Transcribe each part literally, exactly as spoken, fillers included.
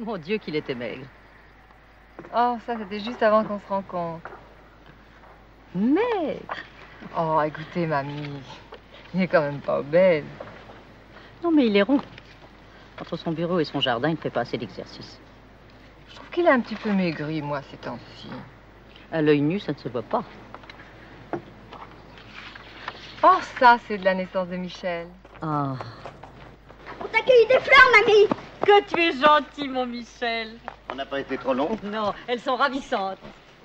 Mon Dieu, qu'il était maigre. Oh, ça, c'était juste avant qu'on se rencontre. Maigre? Oh, écoutez, mamie, il est quand même pas belle. Non, mais il est rond. Entre son bureau et son jardin, il ne fait pas assez d'exercice. Je trouve qu'il est un petit peu maigri, moi, ces temps-ci. À l'œil nu, ça ne se voit pas. Oh, ça, c'est de la naissance de Michel. Ah. On t'a cueilli des fleurs, mamie. Que tu es gentil, mon Michel. On n'a pas été trop long? Non, elles sont ravissantes.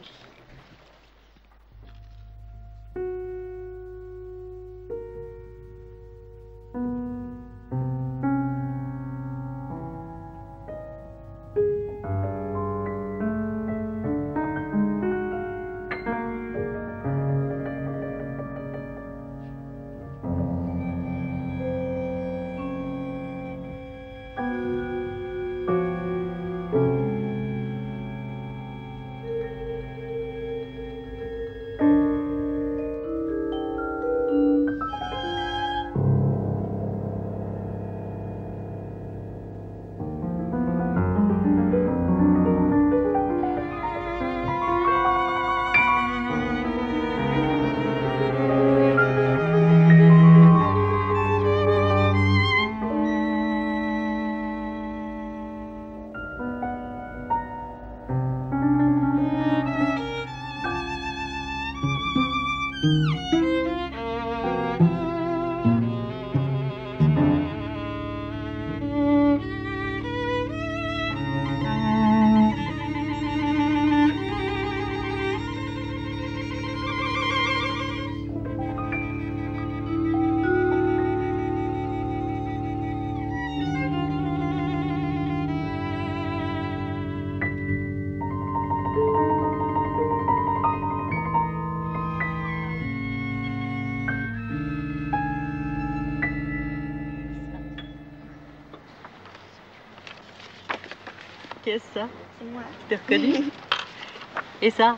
Qu'est-ce ça? C'est moi. Tu t'es reconnu? Et ça?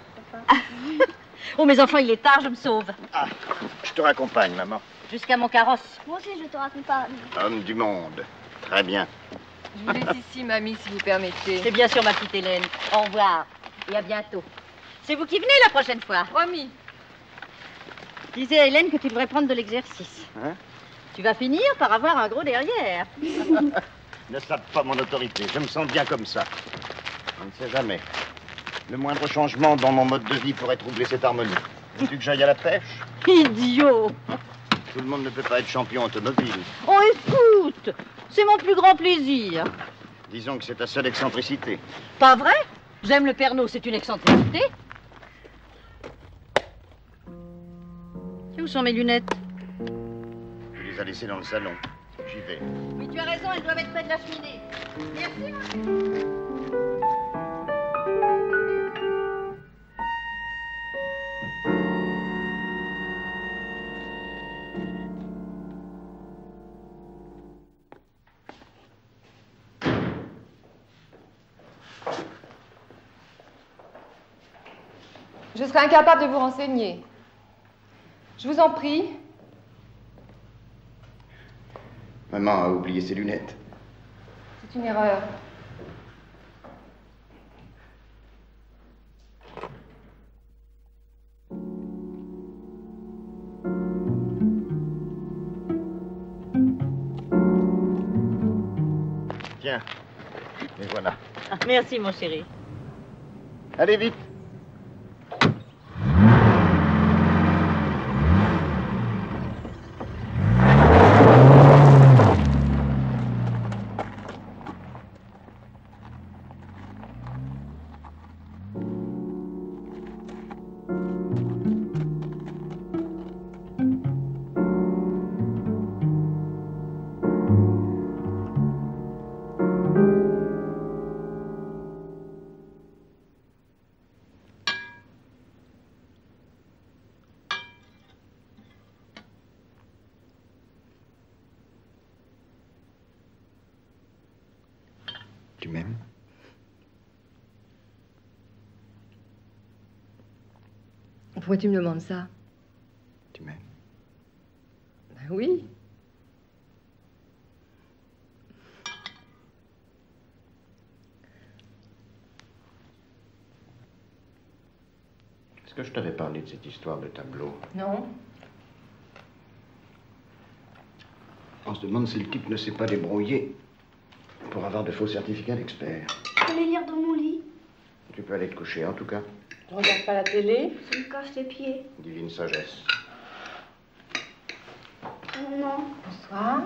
Oh, mes enfants, il est tard, je me sauve. Ah, je te raccompagne, maman. Jusqu'à mon carrosse. Moi aussi, je te raconte pas. Homme du monde. Très bien. Je vous laisse ici, mamie, si vous permettez. C'est bien sûr, ma petite Hélène. Au revoir et à bientôt. C'est vous qui venez la prochaine fois. Promis. Disais à Hélène que tu devrais prendre de l'exercice. Hein? Tu vas finir par avoir un gros derrière. Ne sape pas mon autorité. Je me sens bien comme ça. On ne sait jamais. Le moindre changement dans mon mode de vie pourrait troubler cette harmonie. Veux-tu que j'aille à la pêche? Idiot! Tout le monde ne peut pas être champion automobile. Oh, écoute! C'est mon plus grand plaisir. Disons que c'est ta seule excentricité. Pas vrai? J'aime le Pernod, c'est une excentricité. Où sont mes lunettes? Tu les as laissées dans le salon. J'y vais. Oui, tu as raison, elles doivent être près de la cheminée. Merci, ma... Je serai incapable de vous renseigner. Je vous en prie. Maman a oublié ses lunettes. C'est une erreur. Tiens, les voilà. Ah, merci, mon chéri. Allez, vite. Tu m'aimes? Pourquoi tu me demandes ça? Tu m'aimes? Ben oui. Est-ce que je t'avais parlé de cette histoire de tableau? Non. On se demande si le type ne s'est pas débrouillé pour avoir de faux certificats d'expert. Je peux les lire dans mon lit. Tu peux aller te coucher, en tout cas. Tu regardes pas la télé? Ça me casse les pieds. Divine sagesse. Oh non. Bonsoir.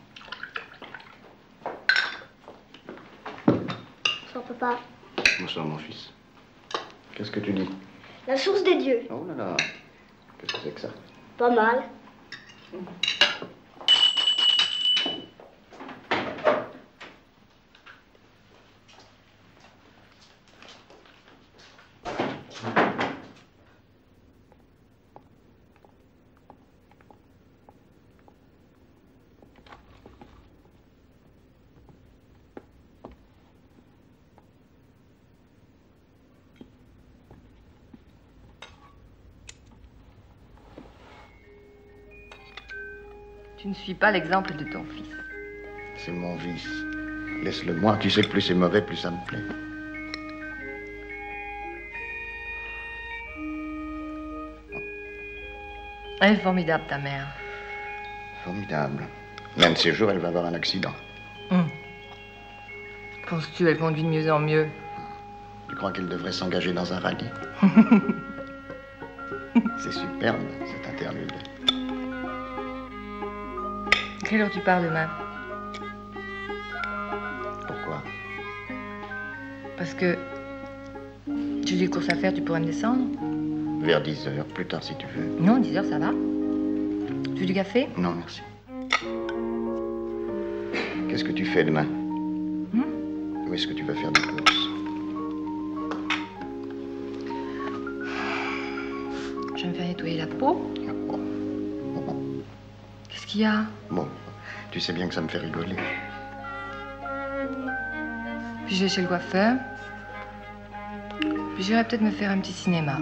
Bonsoir, papa. Bonsoir, mon fils. Qu'est-ce que tu dis? La source des dieux. Oh là là. Qu'est-ce que c'est que ça? Pas mal. Tu ne suis pas l'exemple de ton fils. C'est mon vice. Laisse-le moi. Tu sais que plus c'est mauvais, plus ça me plaît. Elle est formidable, ta mère. Formidable. L'un de ces jours, elle va avoir un accident. Hum. Penses-tu, elle conduit de mieux en mieux? Tu crois qu'elle devrait s'engager dans un rallye? C'est superbe, cette interlude. Quelle heure tu pars demain? Pourquoi? Parce que j'ai des courses à faire, tu pourrais me descendre? Vers dix heures, plus tard si tu veux. Non, dix heures, ça va. Tu veux du café? Non, merci. Qu'est-ce que tu fais demain? Hum? Où est-ce que tu vas faire des courses? Je vais me faire nettoyer la peau. Oh. Qu'est-ce qu'il y a? Bon, tu sais bien que ça me fait rigoler. Puis je vais chez le coiffeur. Puis j'irai peut-être me faire un petit cinéma.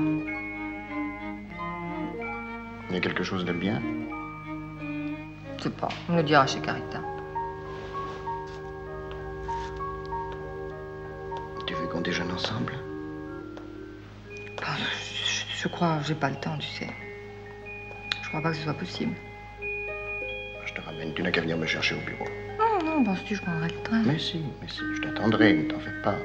Il y a quelque chose de bien? Je sais pas, on le dira chez Carita. Tu veux qu'on déjeune ensemble? Bah, je, je crois, j'ai pas le temps, tu sais. Je crois pas que ce soit possible. Je te ramène, tu n'as qu'à venir me chercher au bureau. Non, non, penses-tu, je prendrai le train. Mais si, mais si, je t'attendrai, ne t'en fais pas.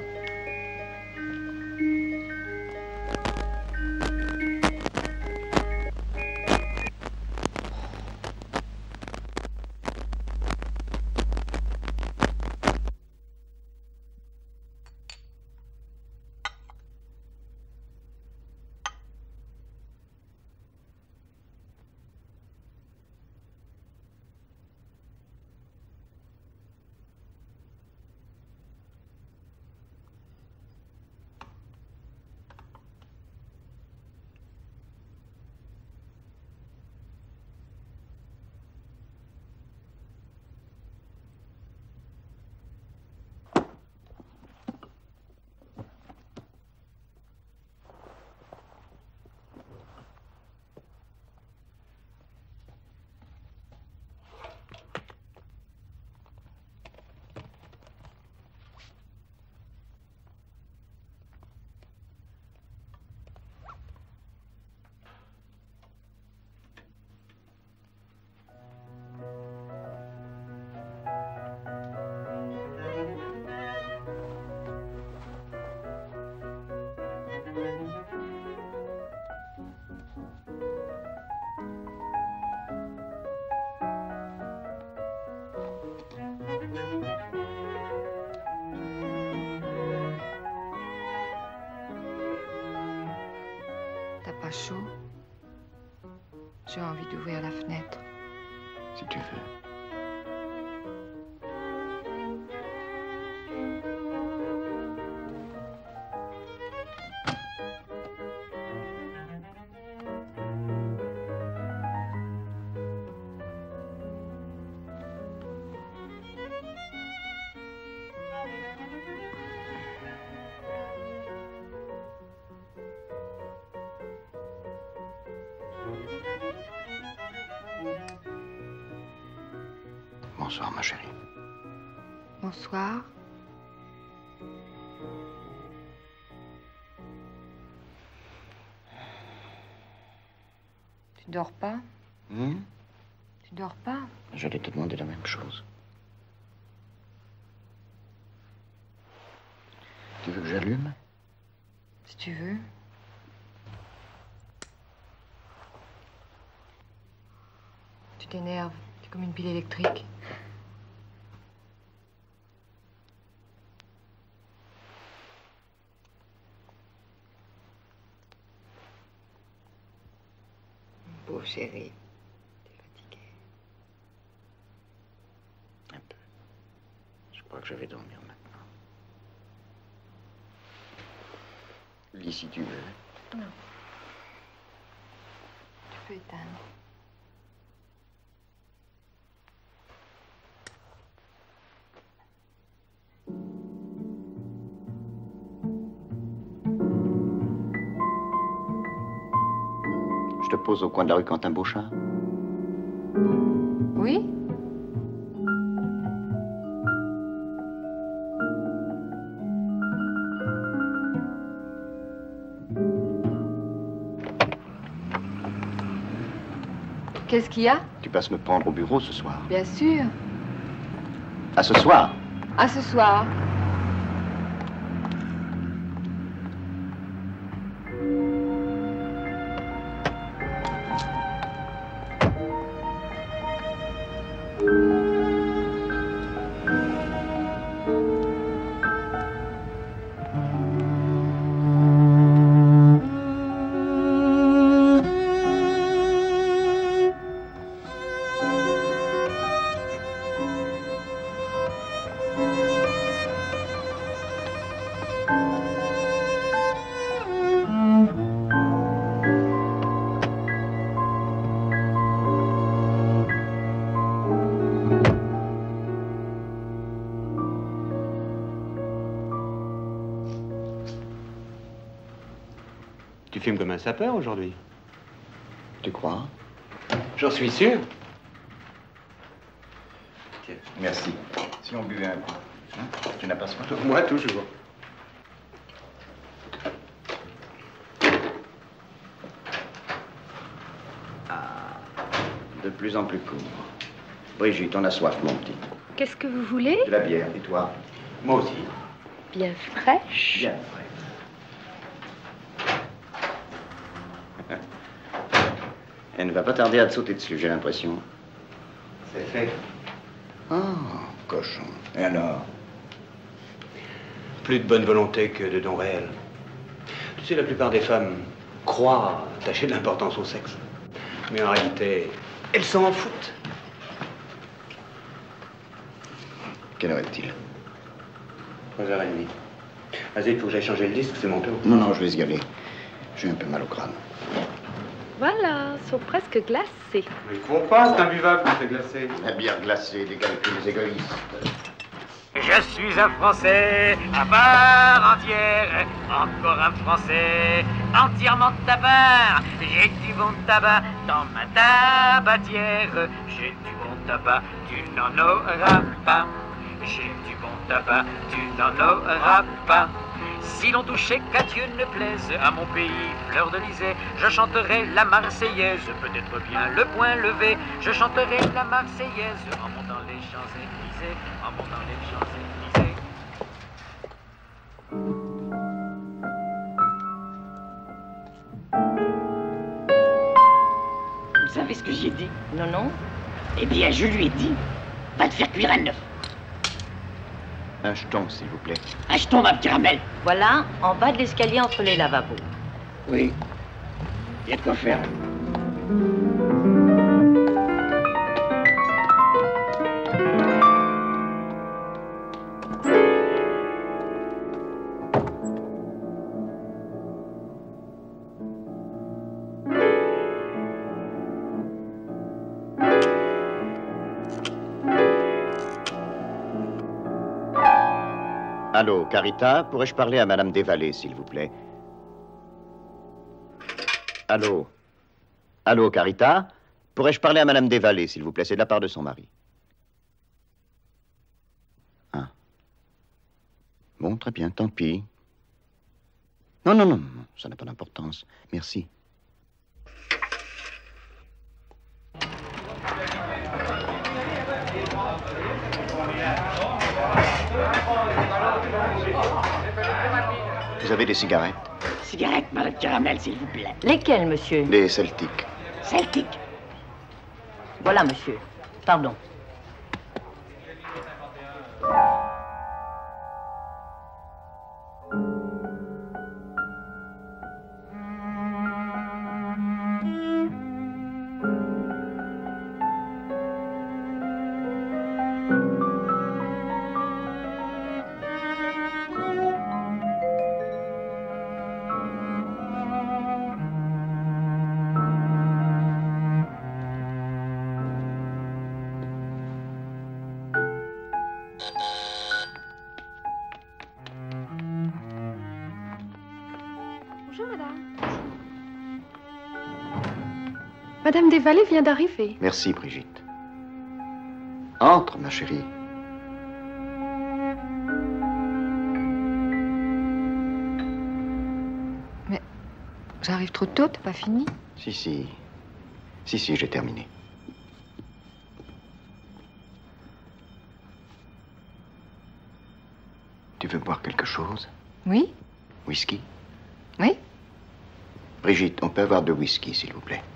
T'as pas chaud? J'ai envie d'ouvrir la fenêtre. Si tu veux. Bonsoir, ma chérie. Bonsoir. Tu dors pas? Hum? Tu dors pas? J'allais te demander la même chose. Tu veux que j'allume? Si tu veux. Tu t'énerves. T'es comme une pile électrique. Pauvre chérie. T'es fatiguée. Un peu. Je crois que je vais dormir maintenant. Lis si tu veux. Non. Tu peux éteindre. Je te pose au coin de la rue Quentin-Beauchamp. Oui? Qu'est-ce qu'il y a? Tu passes me prendre au bureau ce soir. Bien sûr. À ce soir. À ce soir. Tu filmes comme un sapeur aujourd'hui. Tu crois? J'en suis sûr. Tiens, merci. Si on buvait un coup. Hein? Tu n'as pas soin? Moi, toujours. Ah, de plus en plus court. Brigitte, on a soif, mon petit. Qu'est-ce que vous voulez? De la bière, et toi? Moi aussi. Bien fraîche. Bien frais. Elle ne va pas tarder à te sauter dessus, j'ai l'impression. C'est fait. Oh, cochon. Et alors? Plus de bonne volonté que de dons réels. Tu sais, la plupart des femmes croient attacher de l'importance au sexe. Mais en réalité, elles s'en foutent. Quelle heure est-il? trois heures trente. Vas-y, il faut que j'aille changer le disque, c'est mon tour. Non, non, je vais y aller. J'ai un peu mal au crâne. Voilà, sont presque glacés. Mais il faut pas, c'est imbuvable quand c'est glacé. La bière glacée, des calculs égoïstes. Je suis un Français à part entière, encore un Français entièrement tabac. J'ai du bon tabac dans ma tabatière. J'ai du bon tabac, tu n'en auras pas. J'ai du bon tabac, tu n'en auras pas. Si l'on touchait qu'à Dieu ne plaise, à mon pays, fleur de lysée, je chanterai la Marseillaise, peut-être bien le poing levé. Je chanterai la Marseillaise en montant les Champs-Élysées, en montant les Champs-Élysées. Vous savez ce que j'ai dit? Non, non. Eh bien, je lui ai dit, va te faire cuire à neuf. Un jeton, s'il vous plaît. Achetons ma petite caramel. Voilà, en bas de l'escalier entre les lavabos. Oui. Il y a de quoi faire. Allô, Carita, pourrais-je parler à Madame Desvallées, s'il vous plaît? Allô? Allô, Carita? Pourrais-je parler à Madame Desvallées, s'il vous plaît? C'est de la part de son mari. Ah. Bon, très bien, tant pis. Non, non, non, non, ça n'a pas d'importance. Merci. Vous avez des cigarettes? Cigarette, madame Caramel, s'il vous plaît. Lesquels, monsieur? Les Celtiques. Celtique. Voilà, monsieur. Pardon. Bonjour, madame. Madame Desvallées vient d'arriver. Merci, Brigitte. Entre, ma chérie. Mais j'arrive trop tôt, t'as pas fini? Si, si. Si, si, j'ai terminé. Tu veux boire quelque chose? Oui? Whisky? Oui? Brigitte, on peut avoir de whisky, s'il vous plaît.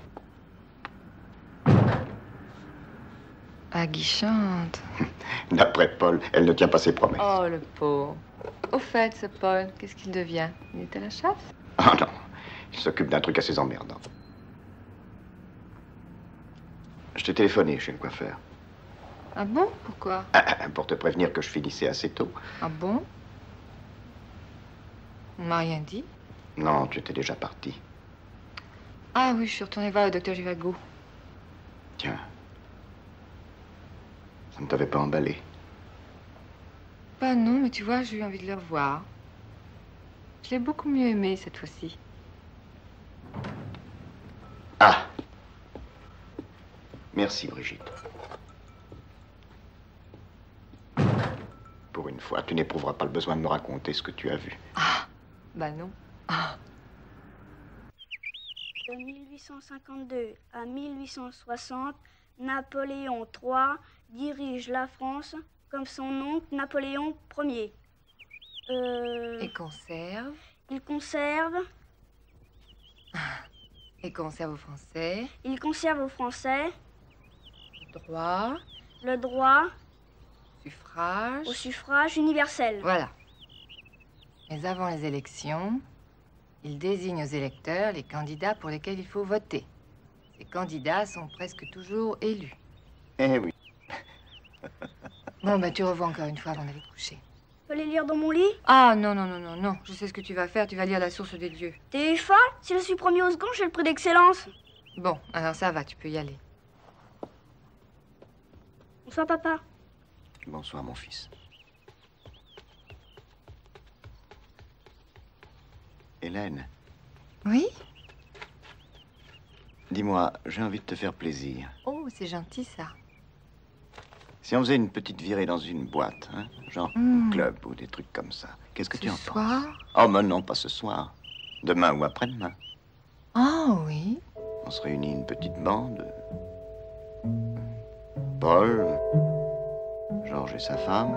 Aguichante. D'après Paul, elle ne tient pas ses promesses. Oh, le pauvre. Au fait, ce Paul, qu'est-ce qu'il devient? Il est à la chasse? Ah non, il s'occupe d'un truc assez emmerdant. Je t'ai téléphoné chez le coiffeur. Ah bon? Pourquoi? Ah, pour te prévenir que je finissais assez tôt. Ah bon? On m'a rien dit. Non, tu étais déjà parti. Ah oui, je suis retournée voir le docteur Givago. Tiens. Ça ne t'avait pas emballé? Bah non, mais tu vois, j'ai eu envie de le revoir. Je l'ai beaucoup mieux aimé cette fois-ci. Ah! Merci, Brigitte. Pour une fois, tu n'éprouveras pas le besoin de me raconter ce que tu as vu. Ah! Bah non. Ah! De mille huit cent cinquante-deux à mille huit cent soixante, Napoléon trois dirige la France comme son oncle Napoléon Ier. Euh, Et conserve. il conserve, Et conserve aux Français. il conserve aux Français Droit. le droit Suffrage. au suffrage universel. Voilà. Mais avant les élections, il désigne aux électeurs les candidats pour lesquels il faut voter. Ces candidats sont presque toujours élus. Eh oui. Bon, bah tu revois encore une fois avant d'aller te coucher. Je peux les lire dans mon lit? Ah non, non, non, non, non. Je sais ce que tu vas faire. Tu vas lire La Source des Dieux. T'es folle? Si je suis premier au second, j'ai le prix d'excellence. Bon, alors ça va, tu peux y aller. Bonsoir, papa. Bonsoir, mon fils. Hélène, Oui? dis-moi, j'ai envie de te faire plaisir. Oh, c'est gentil ça. Si on faisait une petite virée dans une boîte, hein, genre Hmm. club ou des trucs comme ça, qu'est-ce que Ce tu en soir? penses? Oh, mais non, pas ce soir. Demain ou après-demain. Ah oui. On se réunit une petite bande. Paul, Georges et sa femme,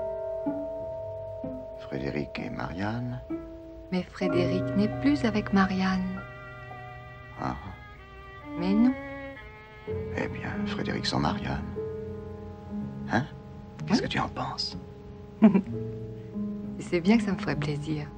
Frédéric et Marianne. Mais Frédéric n'est plus avec Marianne. Ah, Mais non. eh bien, Frédéric sans Marianne. Hein? Qu'est-ce que tu en penses? Et c'est bien que ça me ferait plaisir.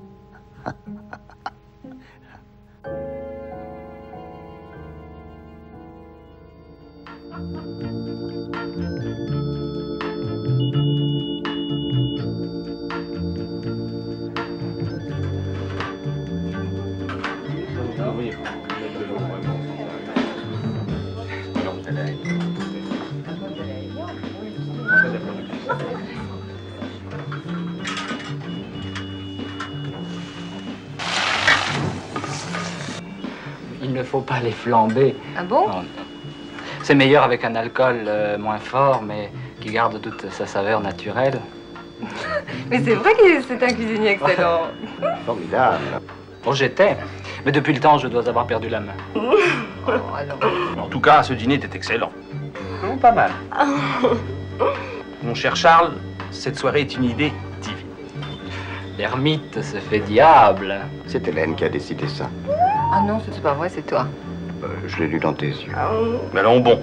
Il ne faut pas les flamber. Ah bon? Non. C'est meilleur avec un alcool euh, moins fort, mais qui garde toute sa saveur naturelle. Mais c'est vrai que c'est un cuisinier excellent. Formidable. Oh, j'étais. Mais depuis le temps, je dois avoir perdu la main. Oh, alors. En tout cas, ce dîner était excellent. Non, pas mal. Mon cher Charles, cette soirée est une idée divine. L'ermite se fait diable. C'est Hélène qui a décidé ça. Ah non, c'est pas vrai, c'est toi. Euh, je l'ai lu dans tes yeux. Mais allons bon.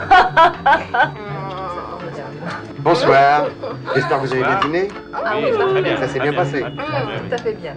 Bonsoir. J'espère que vous avez bien dîné. Ah oui, très bien. Ça s'est bien passé. Tout à fait bien.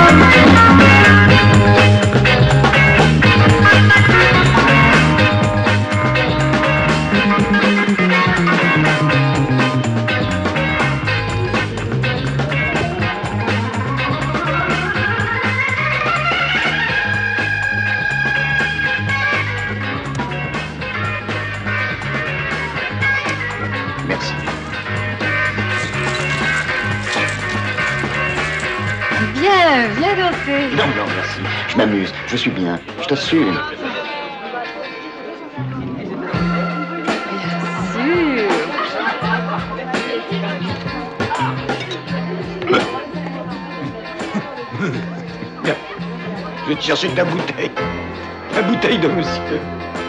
Merci. Bien, viens danser. Non, non, merci. Je m'amuse. Je suis bien. Je t'assure. Bien sûr. Je vais te chercher ta bouteille. Ta bouteille de monsieur.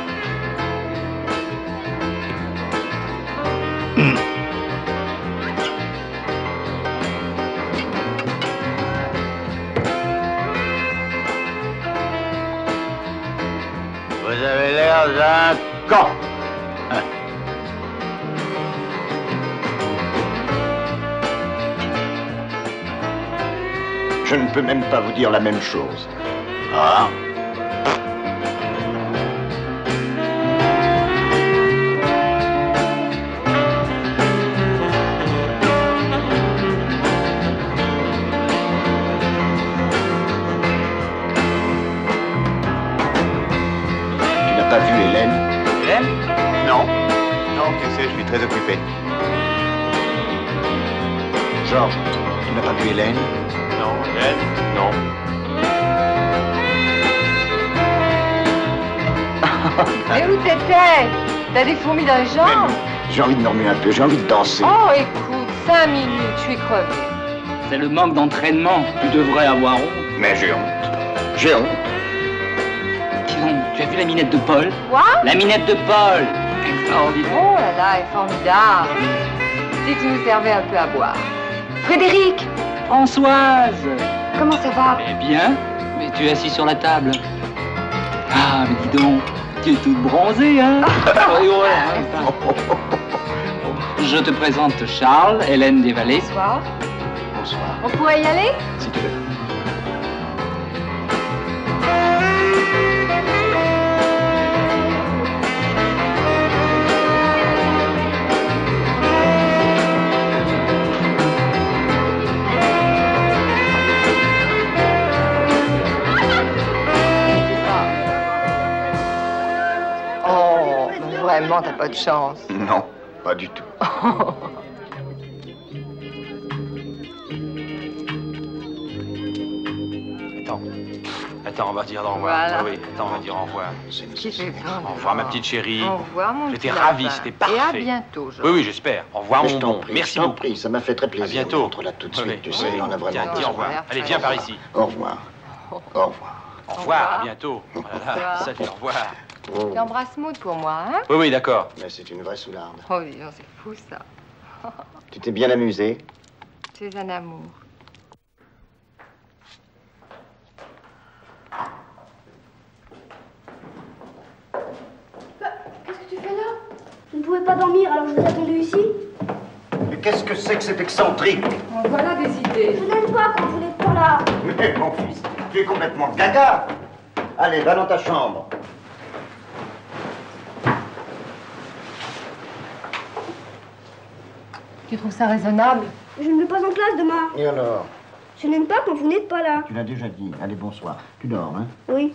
Vous avez l'air d'un con. Hein. Je ne peux même pas vous dire la même chose. Ah. Tu n'as pas vu Hélène? Hélène? Non. Non, tu sais, je suis très occupé. Georges, tu n'as pas vu Hélène? Non, Hélène? Non. Mais où t'étais? T'as des fourmis dans les Mais jambes? non. J'ai envie de me remuer un peu, j'ai envie de danser. Oh, écoute, cinq minutes, je suis crevée. C'est le manque d'entraînement. Tu devrais avoir honte. Mais j'ai honte. J'ai honte. Dis donc, tu as vu la minette de Paul? Quoi? La minette de Paul! Extraordinaire. Oh là là, elle est formidable. Si tu nous servais un peu à boire. Frédéric, Françoise! comment ça va? Eh bien, mais tu es assis sur la table. Ah, mais dis donc, tu es toute bronzée, hein? Oui, ouais, hein. Je te présente Charles, Hélène Desvallées. Bonsoir. Bonsoir. On pourrait y aller? Si tu veux. Oh, vraiment, t'as pas de chance. Non, pas du tout. Attends. Attends, on va dire au revoir. Voilà. Oui, oui, attends, on va dire au revoir. Qui fait peur? Au revoir, ma petite chérie. Au revoir, mon J'étais petit ravi, lapin. c'était Et parfait. à bientôt, Georges. Oui, oui, j'espère. Au revoir, Mais mon je t'en bon. prie, Merci je t'en beaucoup. prie, ça m'a fait très plaisir. À bientôt. On entre là tout de Oui, suite, oui. tu sais, on en a vraiment Tiens, dis besoin. au revoir. Allez, viens par ici. Au revoir. Au revoir. Au revoir, à bientôt. Oh là là, revoir. salut, au revoir. Oh. Tu embrasses Maud pour moi, hein? Oui, oui, d'accord. Mais c'est une vraie soularde. Oh, dis donc, c'est fou, ça. Tu t'es bien amusé? Tu es un amour. Qu'est-ce que tu fais là? Je ne pouvais pas dormir, alors je vous ai attendu ici. Mais qu'est-ce que c'est que cet excentrique? Oh, voilà des idées. Je n'aime pas quand vous n'êtes pas là. Mais mon fils, tu es complètement gaga. Allez, va dans ta chambre. Tu trouves ça raisonnable? Je ne vais pas en classe demain. Et alors? Je n'aime pas quand vous n'êtes pas là. Tu l'as déjà dit. Allez, bonsoir. Tu dors, hein? Oui.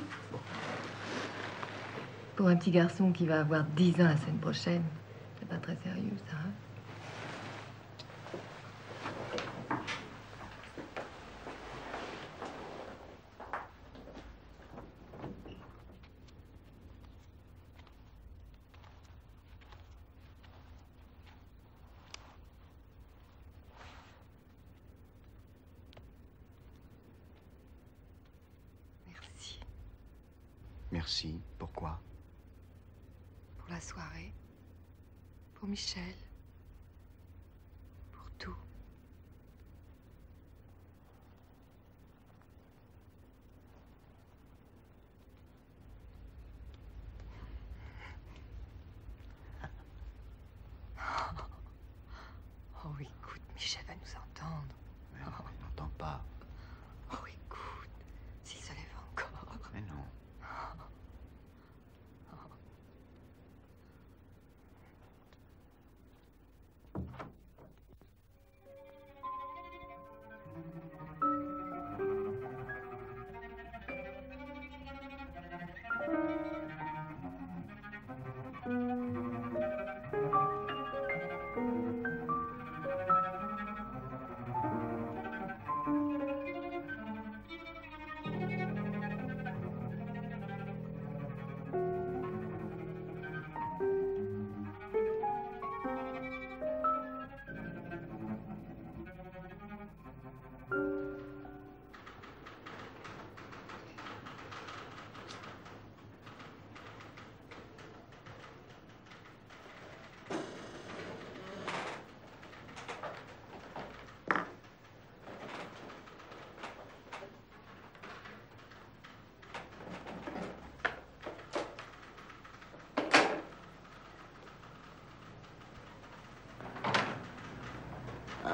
Pour un petit garçon qui va avoir dix ans la semaine prochaine, c'est pas très sérieux, ça, hein? Merci Merci. Pourquoi? pour la soirée, pour Michel, pour tout.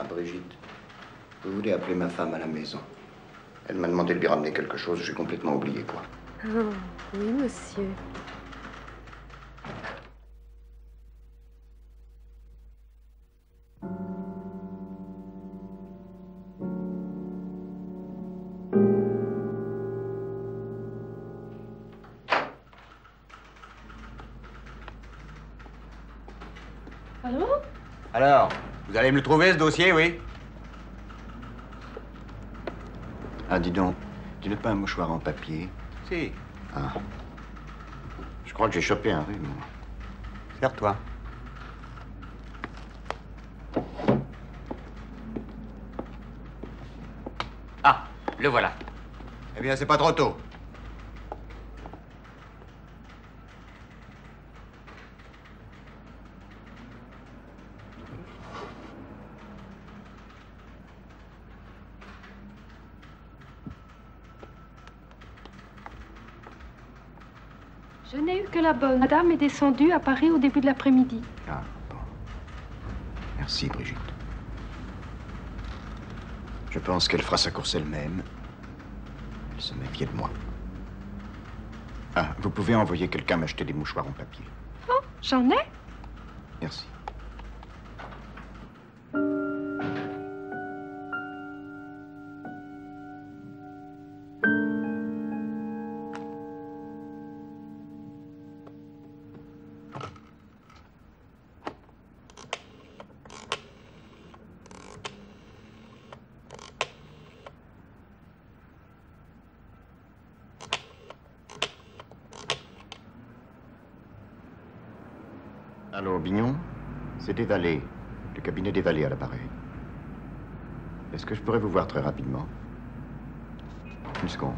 Brigitte, vous voulez appeler ma femme à la maison? Elle m'a demandé de lui ramener quelque chose, j'ai complètement oublié quoi. Oh, oui, monsieur. Allô? Alors, vous allez me le trouver, ce dossier, oui? Ah, dis donc, tu n'as pas un mouchoir en papier? Si. Ah. Je crois que j'ai chopé un rhume. Serre-toi. Ah, le voilà. Eh bien, c'est pas trop tôt. Je n'ai eu que la bonne. Madame est descendue à Paris au début de l'après-midi. Ah, bon. Merci, Brigitte. Je pense qu'elle fera sa course elle-même. Elle se méfiait de moi. Ah, vous pouvez envoyer quelqu'un m'acheter des mouchoirs en papier. Oh, j'en ai. Merci. Allô, Bignon? C'est des valets, le cabinet des valets à l'appareil. Est-ce que je pourrais vous voir très rapidement? Une seconde.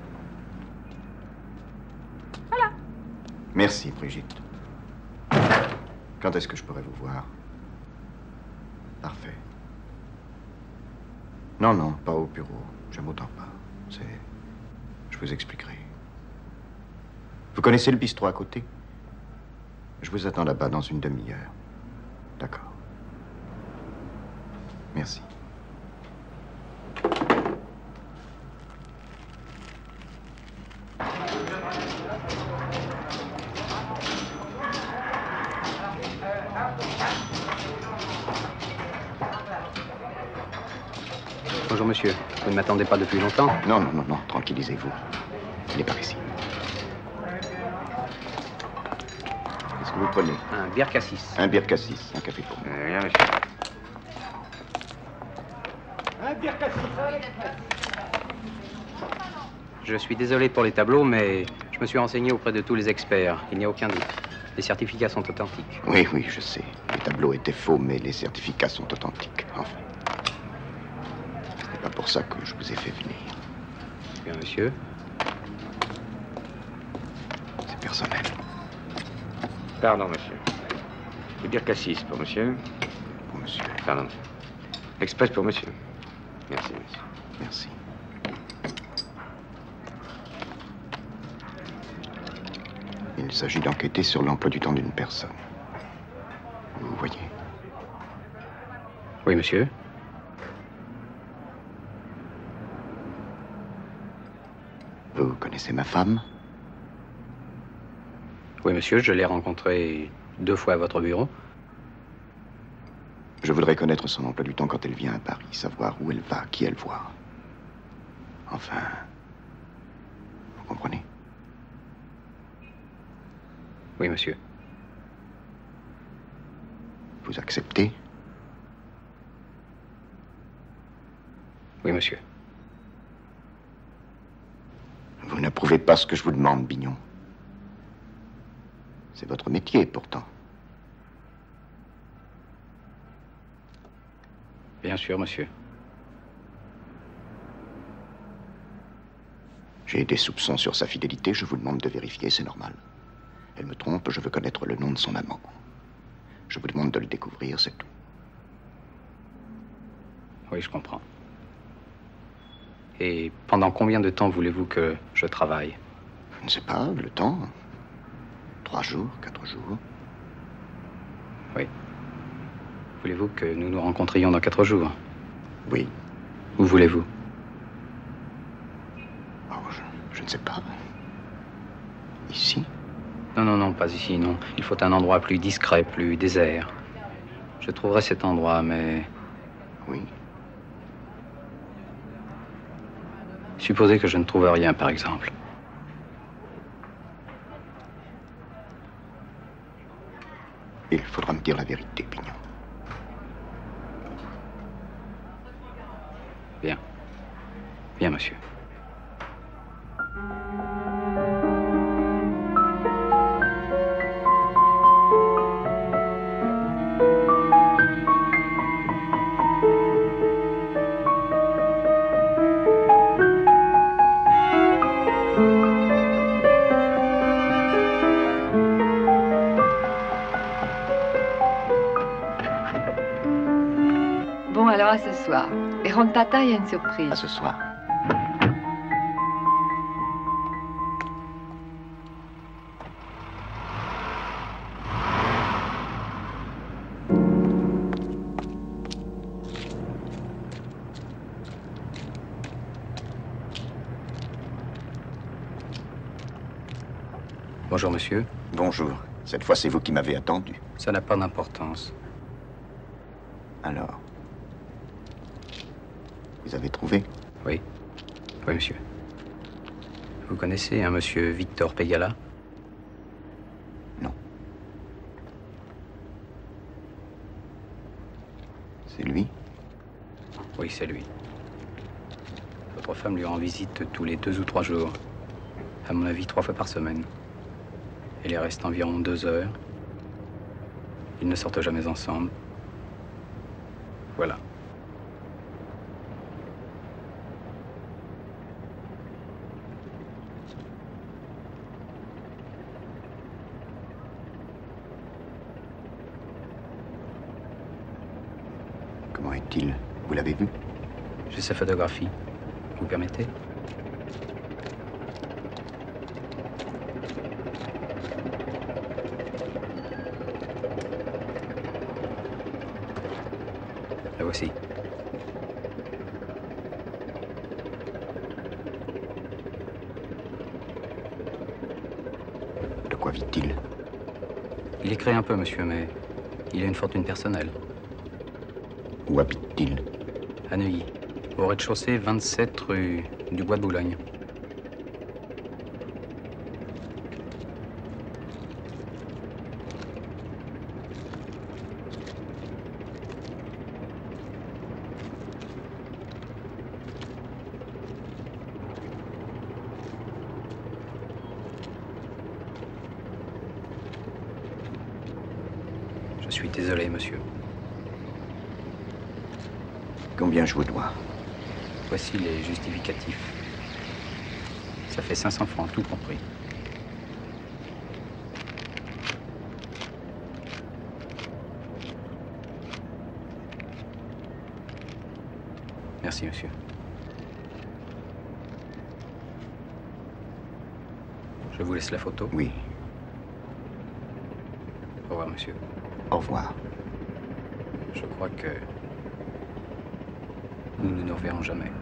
Voilà. Merci, Brigitte. Quand est-ce que je pourrais vous voir? Parfait. Non, non, pas au bureau. J'aime autant pas. C'est... Je vous expliquerai. Vous connaissez le bistrot à côté? Je vous attends là-bas dans une demi-heure. D'accord. Merci. Bonjour, monsieur. Vous ne m'attendez pas depuis longtemps? Non, non, non, non. Tranquillisez-vous. Il est par ici. Qu'est-ce que vous prenez? Un bière cassis. Un bière cassis. Un café pour moi. Bien, monsieur. Un bière cassis. Je suis désolé pour les tableaux, mais je me suis renseigné auprès de tous les experts. Il n'y a aucun doute. Les certificats sont authentiques. Oui, oui, je sais. Les tableaux étaient faux, mais les certificats sont authentiques. Enfin. C'est pas pour ça que je vous ai fait venir. Bien, monsieur. C'est personnel. Pardon, monsieur. C'est bière cassis pour monsieur. Pour monsieur. Pardon. Express pour monsieur. Merci, monsieur. Merci. Il s'agit d'enquêter sur l'emploi du temps d'une personne. Vous voyez? Oui, monsieur. Vous connaissez ma femme? Oui, monsieur, je l'ai rencontrée deux fois à votre bureau. Je voudrais connaître son emploi du temps quand elle vient à Paris, savoir où elle va, qui elle voit. Enfin, vous comprenez? Oui, monsieur. Vous acceptez? Oui, monsieur. Vous n'approuvez pas ce que je vous demande, Bignon. C'est votre métier, pourtant. Bien sûr, monsieur. J'ai des soupçons sur sa fidélité, je vous demande de vérifier, c'est normal. Elle me trompe, je veux connaître le nom de son amant. Je vous demande de le découvrir, c'est tout. Oui, je comprends. Et pendant combien de temps voulez-vous que je travaille? Je ne sais pas, le temps. Trois jours, quatre jours. Oui. Voulez-vous que nous nous rencontrions dans quatre jours? Oui. Où voulez-vous? Oh, je, je ne sais pas. Ici? Non, non, non, pas ici, non. Il faut un endroit plus discret, plus désert. Je trouverai cet endroit, mais... Oui. Supposez que je ne trouve rien, par exemple. Il faudra me dire la vérité, Pignon. Bien. Bien, monsieur. Bon, alors à ce soir. Et Ron Tata, il y a une surprise. À ce soir. Bonjour, monsieur. Bonjour. Cette fois, c'est vous qui m'avez attendu. Ça n'a pas d'importance. Alors, vous avez trouvé? Oui. Oui, monsieur. Vous connaissez un monsieur Victor Pegala? Non. C'est lui? Oui, c'est lui. Votre femme lui rend visite tous les deux ou trois jours. À mon avis, trois fois par semaine. Elle y reste environ deux heures. Ils ne sortent jamais ensemble. Voilà. Comment est-il? Vous l'avez vu? J'ai sa photographie. Vous permettez? La voici. De quoi vit-il? Il écrit un peu, monsieur, mais il a une fortune personnelle. Où habite-t-il? À Neuilly, au rez-de-chaussée, vingt-sept rue du Bois de Boulogne. Je suis désolé, monsieur. Combien je vous dois? Voici les justificatifs. Ça fait cinq cents francs, tout compris. Merci, monsieur. Je vous laisse la photo. Oui. Au revoir, monsieur. Au revoir. Je crois que nous ne nous reverrons jamais.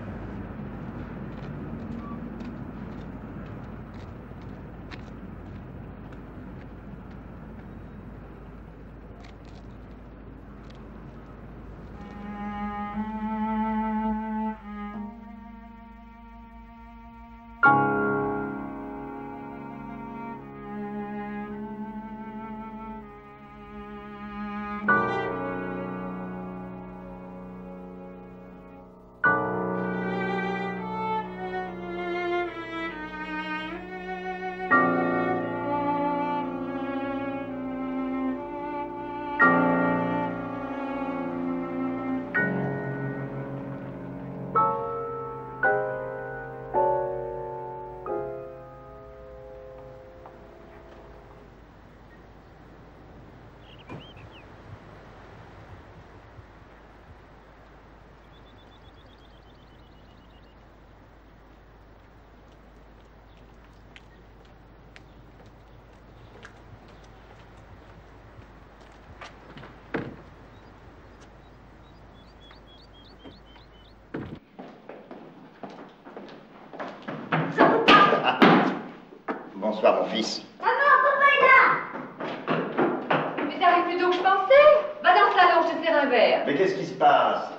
Bonsoir, mon fils. Maman, papa est là! Mais t'arrives plus tôt que je pensais. Va dans le salon, je te sers un verre. Mais qu'est-ce qui se passe?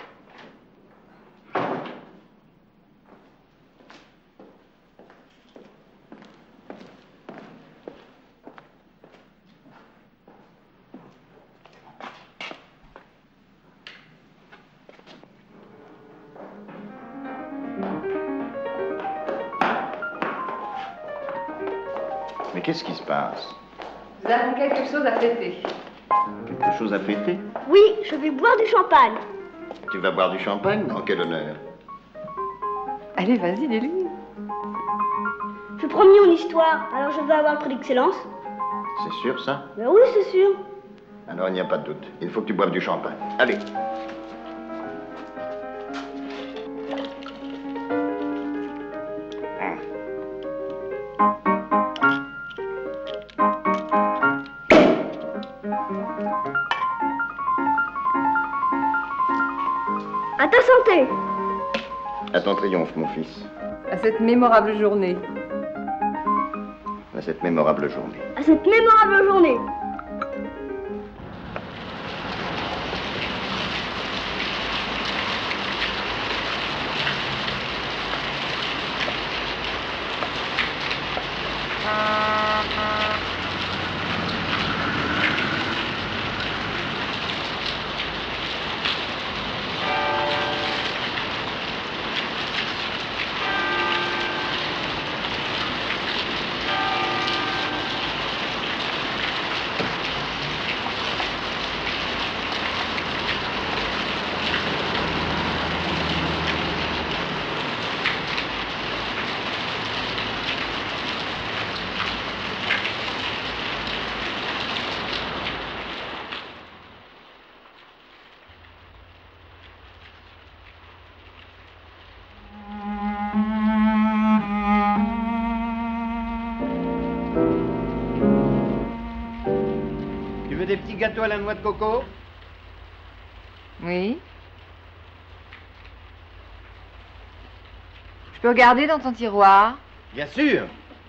Mais qu'est-ce qui se passe? Nous avons quelque chose à fêter. Quelque chose à fêter? Oui, je vais boire du champagne. Tu vas boire du champagne? En quel honneur? Allez, vas-y, dis-lui. Je promis une histoire, alors je vais avoir le prix d'excellence. C'est sûr, ça? Ben oui, c'est sûr. Alors, il n'y a pas de doute. Il faut que tu boives du champagne. Allez. À ta santé. À ton triomphe, mon fils. À cette mémorable journée. À cette mémorable journée. À cette mémorable journée. Des petits gâteaux à la noix de coco? Oui. Je peux regarder dans ton tiroir? Bien sûr.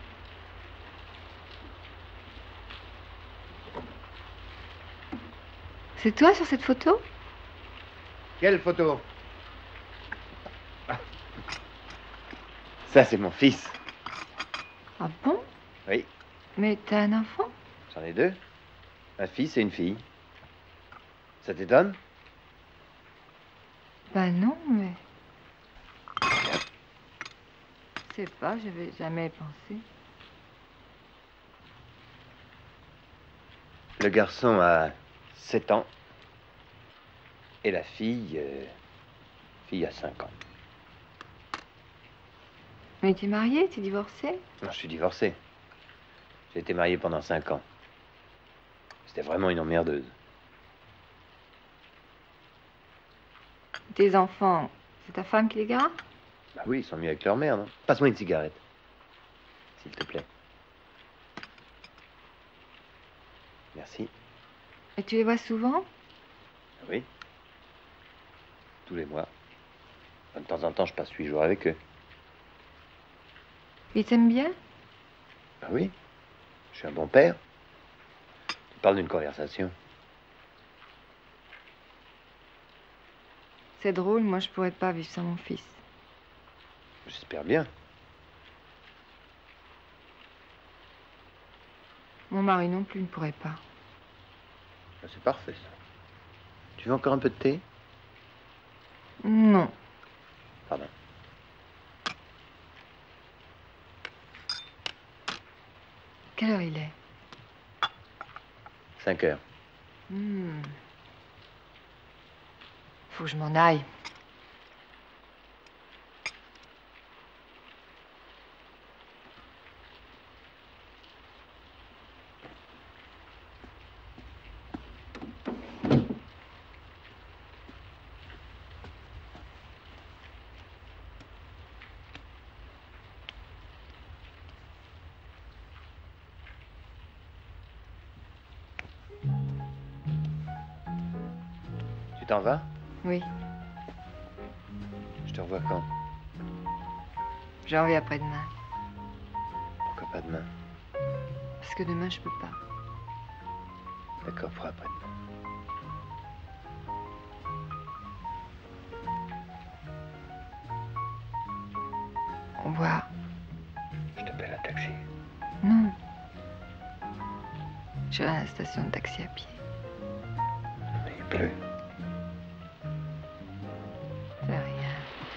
C'est toi sur cette photo? Quelle photo? Ça, c'est mon fils. Ah bon? Oui. Mais t'as un enfant? J'en ai deux. Un fils et une fille. Ça t'étonne? Ben non, mais... Je sais pas, j'avais jamais pensé. Le garçon a sept ans. Et la fille... Euh, fille a cinq ans. Mais t'es marié, t'es divorcé? Non, je suis divorcé. J'ai été marié pendant cinq ans. C'était vraiment une emmerdeuse. Tes enfants, c'est ta femme qui les garde? Bah oui, ils sont mieux avec leur mère, non? Passe-moi une cigarette. S'il te plaît. Merci. Et tu les vois souvent? Oui. Tous les mois. De temps en temps, je passe huit jours avec eux. Ils t'aiment bien? Bah oui. Je suis un bon père. Tu parles d'une conversation. C'est drôle, moi je pourrais pas vivre sans mon fils. J'espère bien. Mon mari non plus ne pourrait pas. C'est parfait, ça. Tu veux encore un peu de thé? Non. Pardon. Quelle heure il est? Cinq heures. Hmm. Faut que je m'en aille. Tu t'en vas? Oui. Je te revois quand? J'en vais après-demain. Pourquoi Pourquoi pas demain? Parce que demain, je peux pas. D'accord, pour après-demain. Au revoir. Je t'appelle un taxi. Non. Je vais à la station de taxi à pied. Il pleut. C'est rien.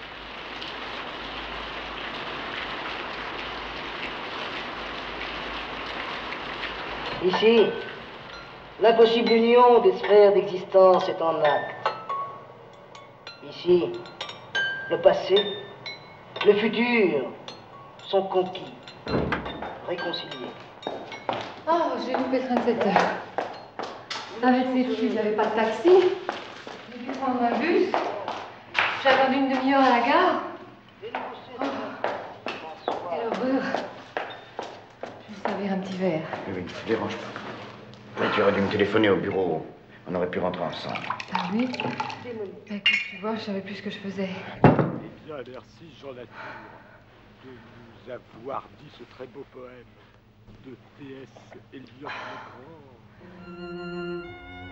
Ici, l'impossible union des sphères d'existence est en acte. Ici, le passé, le futur sont conquis, réconciliés. Oh, j'ai loupé le train de sept heures. Avec ces filles, il n'y avait pas de taxi. J'ai dû prendre un bus. J'ai attendu une demi-heure à la gare. Oh, quelle horreur. Je vais servir un petit verre. Oui, oui, ne te dérange pas. Oui, tu aurais dû me téléphoner au bureau. On aurait pu rentrer ensemble. Ah oui? Écoute, tu vois, je savais plus ce que je faisais. Eh bien, merci, Jean Latour, de nous avoir dit ce très beau poème de T S Eliot Legrand.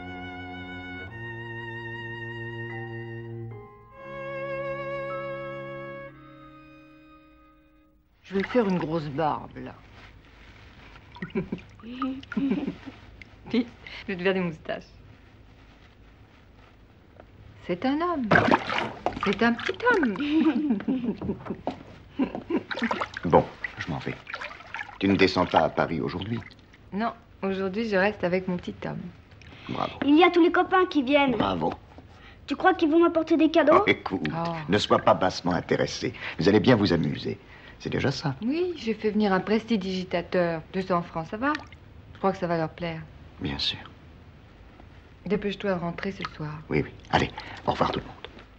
Je vais faire une grosse barbe, là. Puis, je vais te faire des moustaches. C'est un homme. C'est un petit homme. Bon, je m'en vais. Tu ne descends pas à Paris aujourd'hui? Non, aujourd'hui, je reste avec mon petit homme. Bravo. Il y a tous les copains qui viennent. Bravo. Tu crois qu'ils vont m'apporter des cadeaux? Oh, écoute, Oh. ne sois pas bassement intéressé. Vous allez bien vous amuser. C'est déjà ça. Oui, j'ai fait venir un prestidigitateur. deux cents francs, ça va? Je crois que ça va leur plaire. Bien sûr. Dépêche-toi de rentrer ce soir. Oui, oui. Allez, au revoir tout le monde.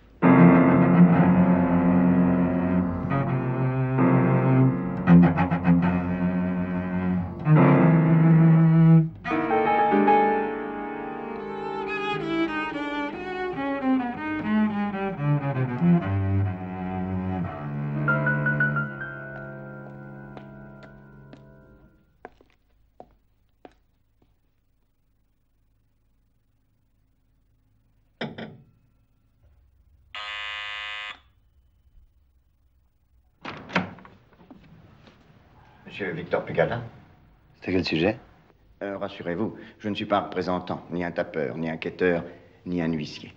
Monsieur Victor Pugala. C'est à quel sujet? Euh, rassurez-vous, je ne suis pas un représentant, ni un tapeur, ni un quêteur, ni un huissier.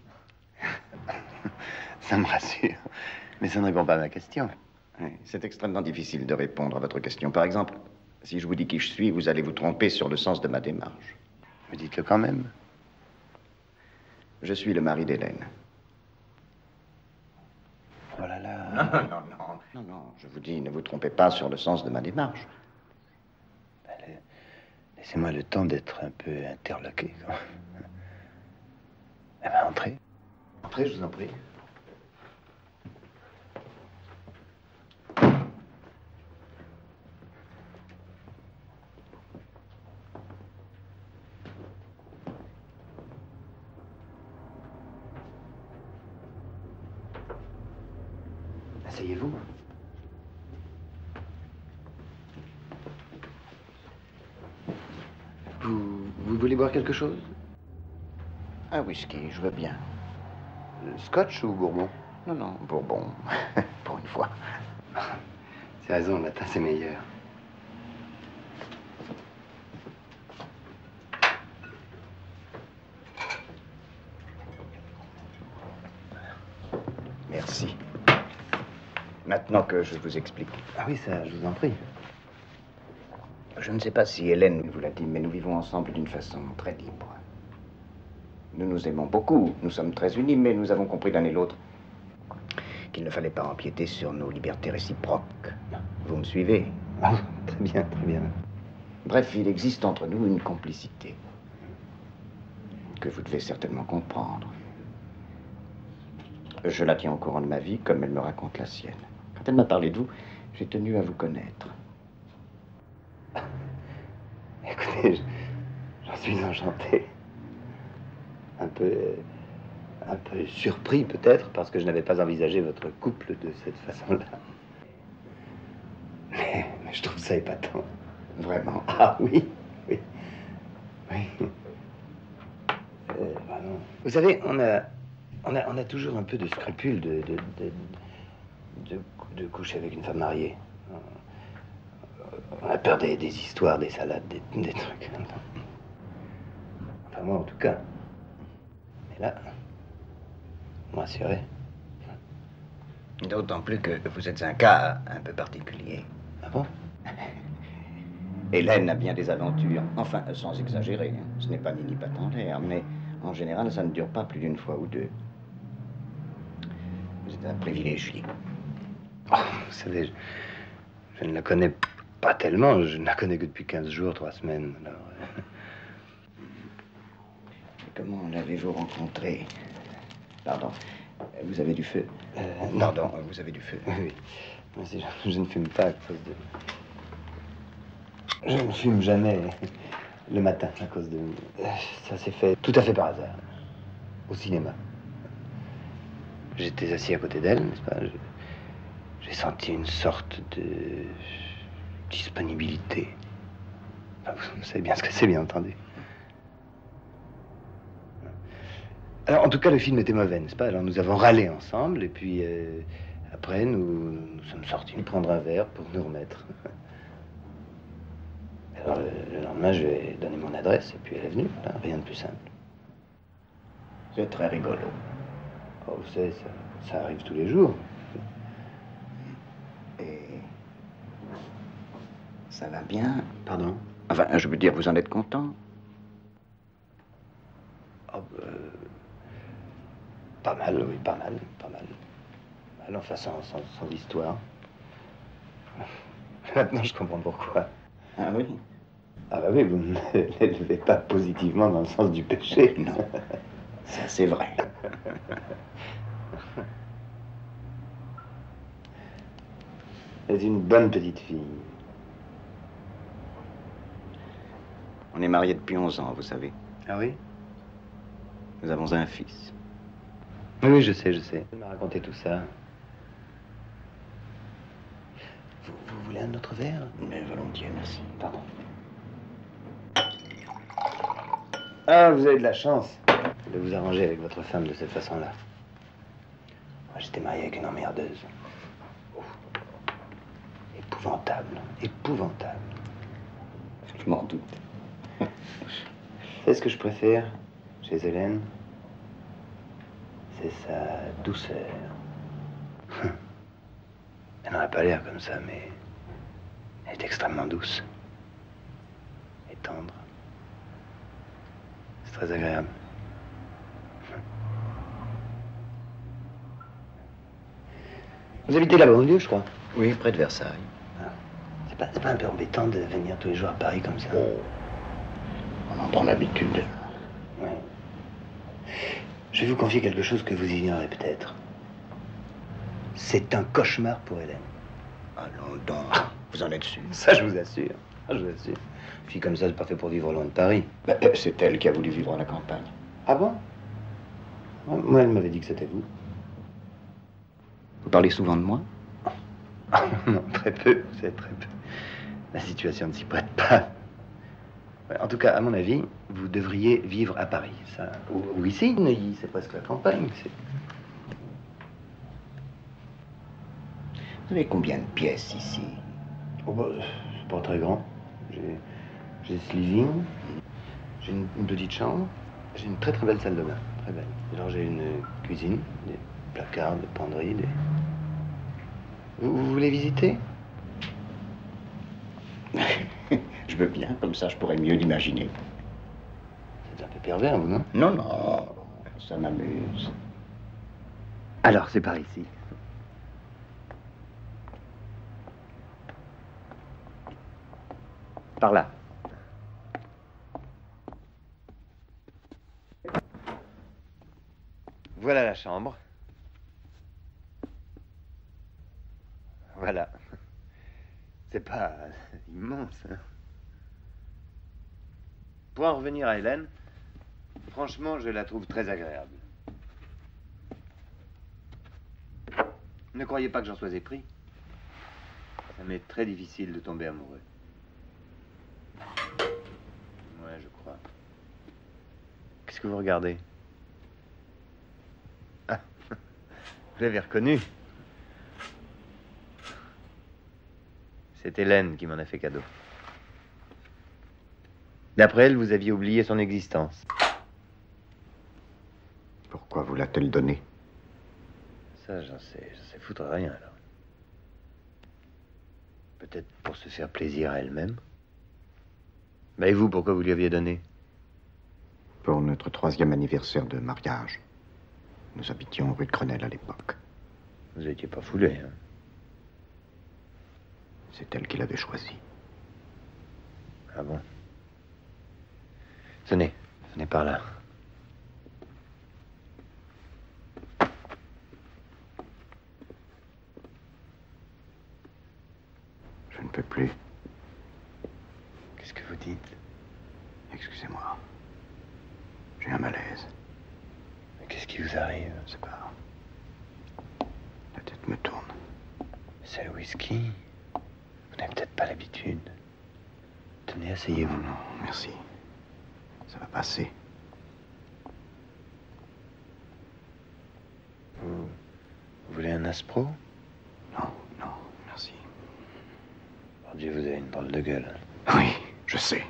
Ça me rassure. Mais ça ne répond pas à ma question. Oui, c'est extrêmement difficile de répondre à votre question. Par exemple, si je vous dis qui je suis, vous allez vous tromper sur le sens de ma démarche. Mais dites-le quand même. Je suis le mari d'Hélène. Oh là là. Non, non, non, non, non, non, je vous dis, ne vous trompez pas sur le sens de ma démarche. Allez, laissez-moi le temps d'être un peu interloqué. Quoi. Eh bien, entrez. Entrez, je vous en prie. Asseyez-vous. Vous, vous voulez boire quelque chose? Un whisky, je veux bien. Scotch ou Bourbon? Non, non, Bourbon, pour une fois. C'est raison, le matin, c'est meilleur. Merci. Maintenant que je vous explique. Ah oui, ça, je vous en prie. Je ne sais pas si Hélène vous l'a dit, mais nous vivons ensemble d'une façon très libre. Nous nous aimons beaucoup, nous sommes très unis, mais nous avons compris l'un et l'autre qu'il ne fallait pas empiéter sur nos libertés réciproques. Vous me suivez? Ah, très bien, très bien. Bref, il existe entre nous une complicité que vous devez certainement comprendre. Je la tiens au courant de ma vie comme elle me raconte la sienne. Quand elle m'a parlé de vous, j'ai tenu à vous connaître. Écoutez, j'en suis enchanté. Un peu... un peu surpris peut-être, parce que je n'avais pas envisagé votre couple de cette façon-là. Mais, mais Je trouve ça épatant. Vraiment? Ah oui, oui. Oui. Euh, vraiment. Vous savez, on a, on a, on a toujours un peu de scrupule de, de, de, de, de coucher avec une femme mariée. On a peur des, des histoires, des salades, des, des trucs. Enfin, moi, en tout cas. Mais là, vous me rassurez. D'autant plus que vous êtes un cas un peu particulier. Ah bon? Hélène a bien des aventures. Enfin, sans exagérer. Hein. Ce n'est pas Nini Patent-l'air, mais en général, ça ne dure pas plus d'une fois ou deux. Vous êtes un privilégié. Oh, vous savez, je, je ne la connais pas tellement. Je ne la connais que depuis quinze jours, trois semaines. Alors, euh... Comment l'avez-vous rencontrée? Pardon. Vous avez du feu? euh, Pardon, vous avez du feu. Oui. Mais si je, je ne fume pas à cause de... Je ne fume jamais le matin à cause de... Ça s'est fait tout à fait par hasard. Au cinéma. J'étais assis à côté d'elle, n'est-ce pas? J'ai senti une sorte de disponibilité. Enfin, vous savez bien ce que c'est, bien entendu. Alors, en tout cas, le film était mauvais, n'est-ce pas? Alors, nous avons râlé ensemble, et puis, euh, après, nous, nous sommes sortis prendre un verre pour nous remettre. Alors, le, le lendemain, je lui ai donné mon adresse, et puis elle est venue. Voilà, rien de plus simple. C'est très rigolo. Oh, vous savez, ça, ça arrive tous les jours. Et... ça va bien? Pardon? Enfin, je veux dire, vous en êtes content? Oh, euh... Pas mal, oui, pas mal, pas mal. Mal, enfin, sans, sans, sans histoire. Maintenant, je comprends pourquoi. Ah oui? Ah bah oui, vous ne l'élevez pas positivement dans le sens du péché. Non, ça c'est vrai. Elle est une bonne petite fille. On est mariés depuis onze ans, vous savez. Ah oui? Nous avons un fils. Oui, oui, je sais, je sais. Elle m'a raconté tout ça. Vous, vous voulez un autre verre? Mais volontiers, merci. Pardon. Ah, vous avez de la chance de vous arranger avec votre femme de cette façon-là. Moi, j'étais marié avec une emmerdeuse. Oh. Épouvantable, épouvantable. Je m'en doute. C'est ce que je préfère chez Hélène. C'est sa douceur. Elle n'aurait pas l'air comme ça, mais elle est extrêmement douce et tendre. C'est très agréable. Vous habitez la banlieue, je crois? Oui, près de Versailles. Ah. C'est pas, c'est pas un peu embêtant de venir tous les jours à Paris comme ça? Oh. On en prend l'habitude. Oui. Je vais vous confier quelque chose que vous ignorez peut-être. C'est un cauchemar pour Hélène. Allons donc. Vous en êtes sûr? Ça, je vous assure. Ah, je vous assure. Une fille comme ça, c'est pas fait pour vivre loin de Paris. Ben, c'est elle qui a voulu vivre à la campagne. Ah bon? Moi, elle m'avait dit que c'était vous. Vous parlez souvent de moi? Non, très peu, c'est très peu. La situation ne s'y prête pas. En tout cas, à mon avis, vous devriez vivre à Paris. Ça... Ou, ou ici, Neuilly, c'est presque la campagne. Vous avez combien de pièces ici? Oh, bah, c'est pas très grand. J'ai, j'ai ce living, j'ai une, une petite chambre, j'ai une très très belle salle de bain, très belle. Alors j'ai une cuisine, des placards, des penderies, des... Vous, vous voulez visiter? Je veux bien, comme ça je pourrais mieux l'imaginer. C'est un peu pervers, vous, non? Non, non, ça m'amuse. Alors, c'est par ici. Par là. Voilà la chambre. Voilà. C'est pas immense, hein. Pour en revenir à Hélène, franchement, je la trouve très agréable. Ne croyez pas que j'en sois épris. Ça m'est très difficile de tomber amoureux. Ouais, je crois. Qu'est-ce que vous regardez? Ah, vous l'avez reconnu. C'est Hélène qui m'en a fait cadeau. D'après elle, vous aviez oublié son existence. Pourquoi vous l'a-t-elle donnée? Ça, j'en sais, j'en sais foutre rien, alors. Peut-être pour se faire plaisir à elle-même. Bah, et vous, pourquoi vous lui aviez donné? Pour notre troisième anniversaire de mariage. Nous habitions rue de Grenelle à l'époque. Vous étiez pas foulé, hein? C'est elle qui l'avait choisi. Ah bon? Venez, venez par là. Je ne peux plus. Qu'est-ce que vous dites? Excusez-moi. J'ai un malaise. Mais qu'est-ce qui vous arrive? Je sais pas. La tête me tourne. C'est le whisky. Vous n'avez peut-être pas l'habitude. Tenez, asseyez-vous. Non, non, merci. Ça va passer. Vous, vous voulez un Aspro? Non, non, merci. Mon Dieu, vous avez une drôle de gueule. Oui, je sais.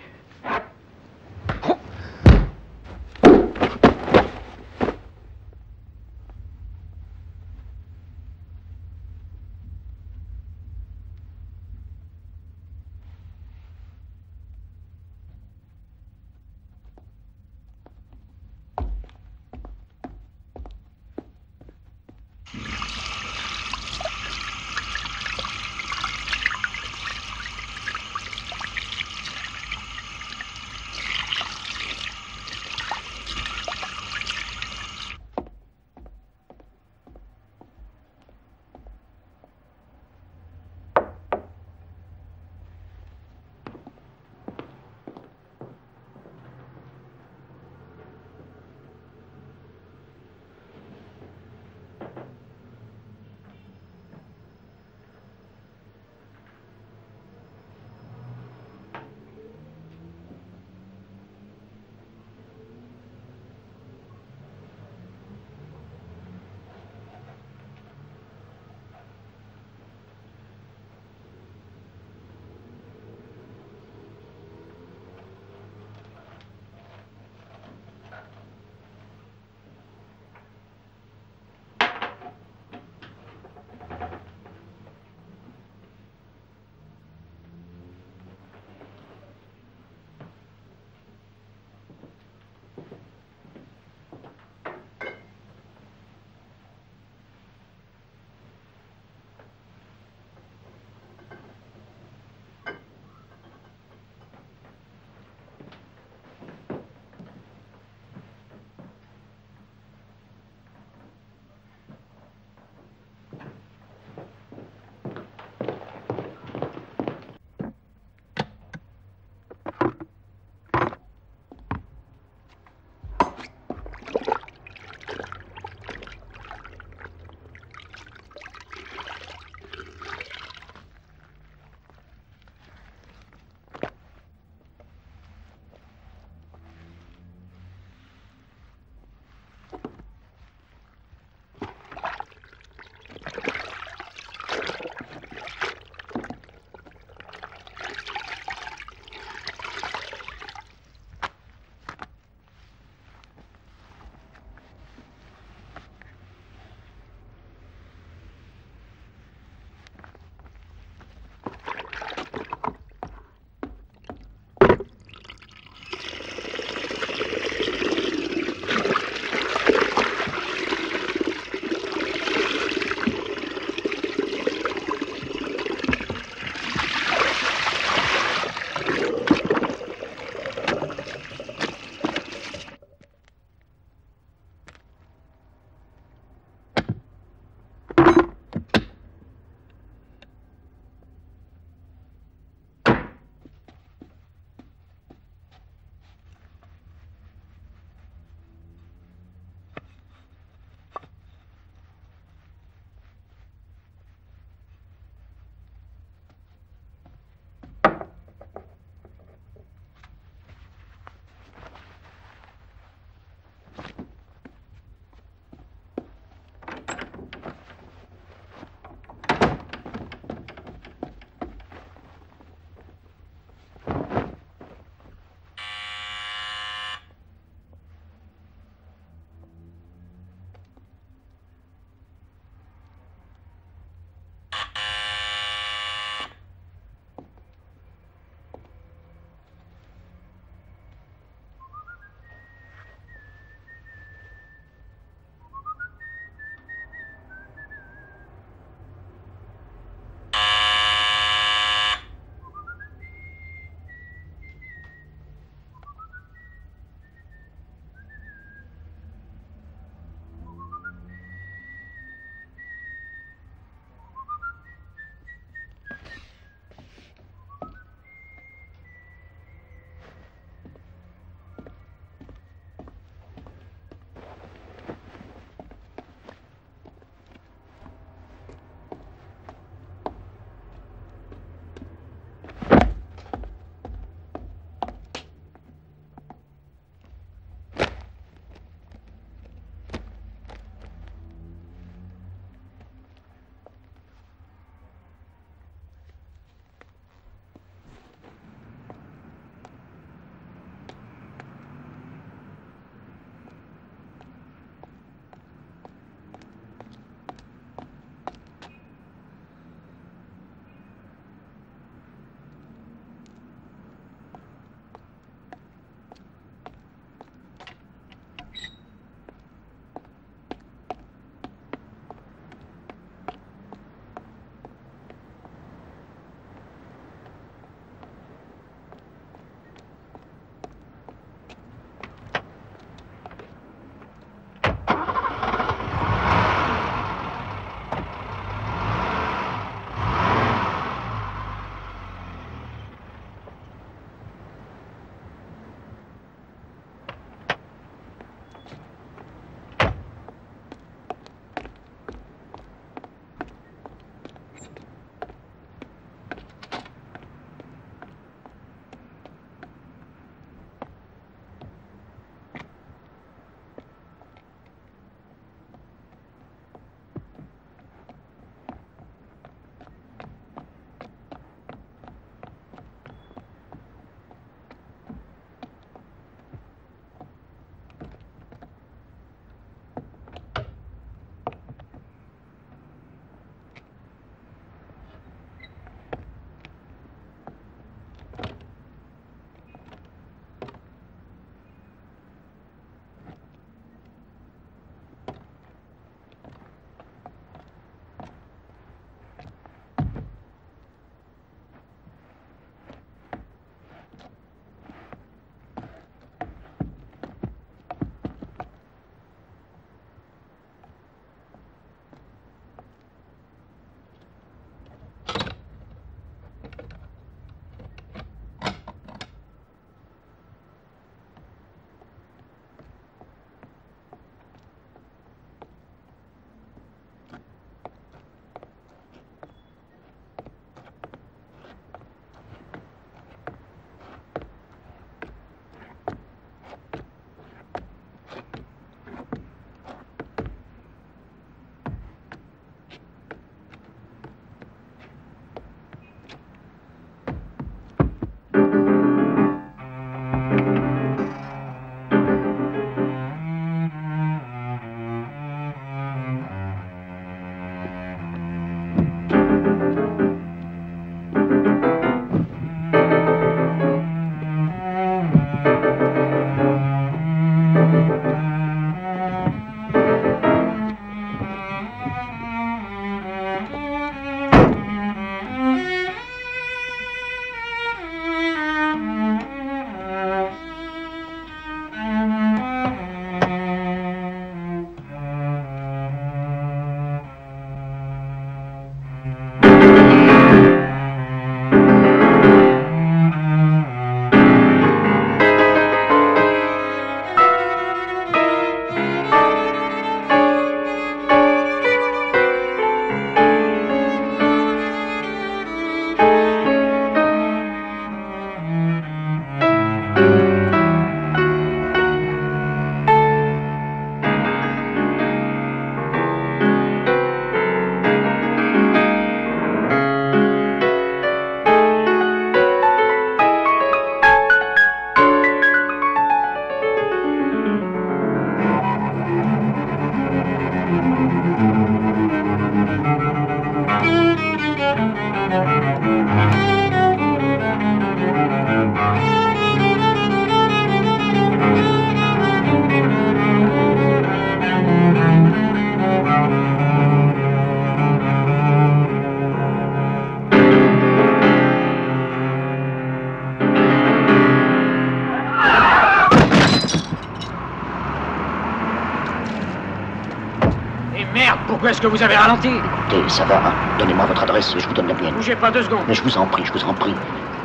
Pourquoi est-ce que vous avez ralenti? Écoutez, ça va, hein. Donnez-moi votre adresse et je vous donne la mienne. Bougez pas deux secondes. Mais je vous en prie, je vous en prie.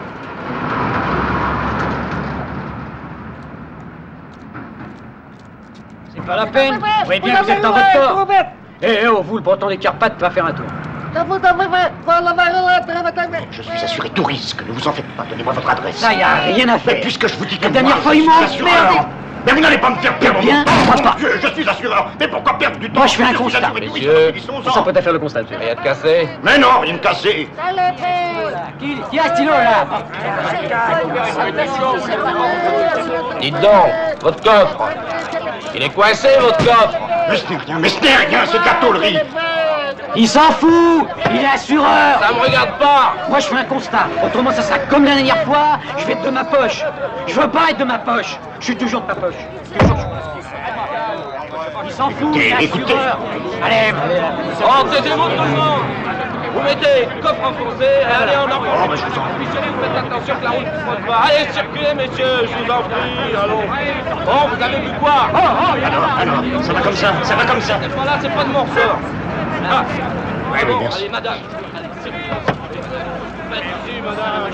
C'est pas la peine. Vous voyez bien que vous êtes dans votre tort. Eh oh, vous, le breton des Carpates, va faire un tour. Je suis assuré tout risque, ne vous en faites pas. Donnez-moi votre adresse. Ça, y a rien à faire. Mais puisque je vous dis que la dernière fois, ils m'ont emmerdé. Mais vous n'allez pas me faire perdre bien, mon temps. pas. Je, je suis assureur. Mais pourquoi perdre du temps? Moi, je fais un constat. Messieurs, ça peut faire le constat, monsieur. Rien de cassé. Mais non, rien de cassé. Qui a un stylo, là? Dites donc, votre coffre. Il est coincé, votre coffre. Mais ce n'est rien, mais ce n'est rien, c'est de la tôlerie. Il s'en fout. Il est assureur. Ça me regarde pas. Moi, je fais un constat. Autrement, ça sera comme la dernière fois. Je vais être de ma poche. Je veux pas être de ma poche. Je suis toujours de ma poche. Toujours. Il s'en fout. Il est assureur. Allez, allez. Oh, taisez-vous tout le monde. Vous mettez le coffre enfoncé, allez en enfant. Oh, mais je vous en prie. Vous faites attention que la route ne frotte pas. Allez, circulez, messieurs, je vous en prie, allons. Bon, vous avez vu quoi? Oh, oh, il y a Alors, alors, ça va comme ça, ça va comme ça. C'est pas là, c'est pas de mon ressort. Ah, Ouais, bon, mais merci. allez, madame. Allez, circulez, circulez. Faites ici, madame.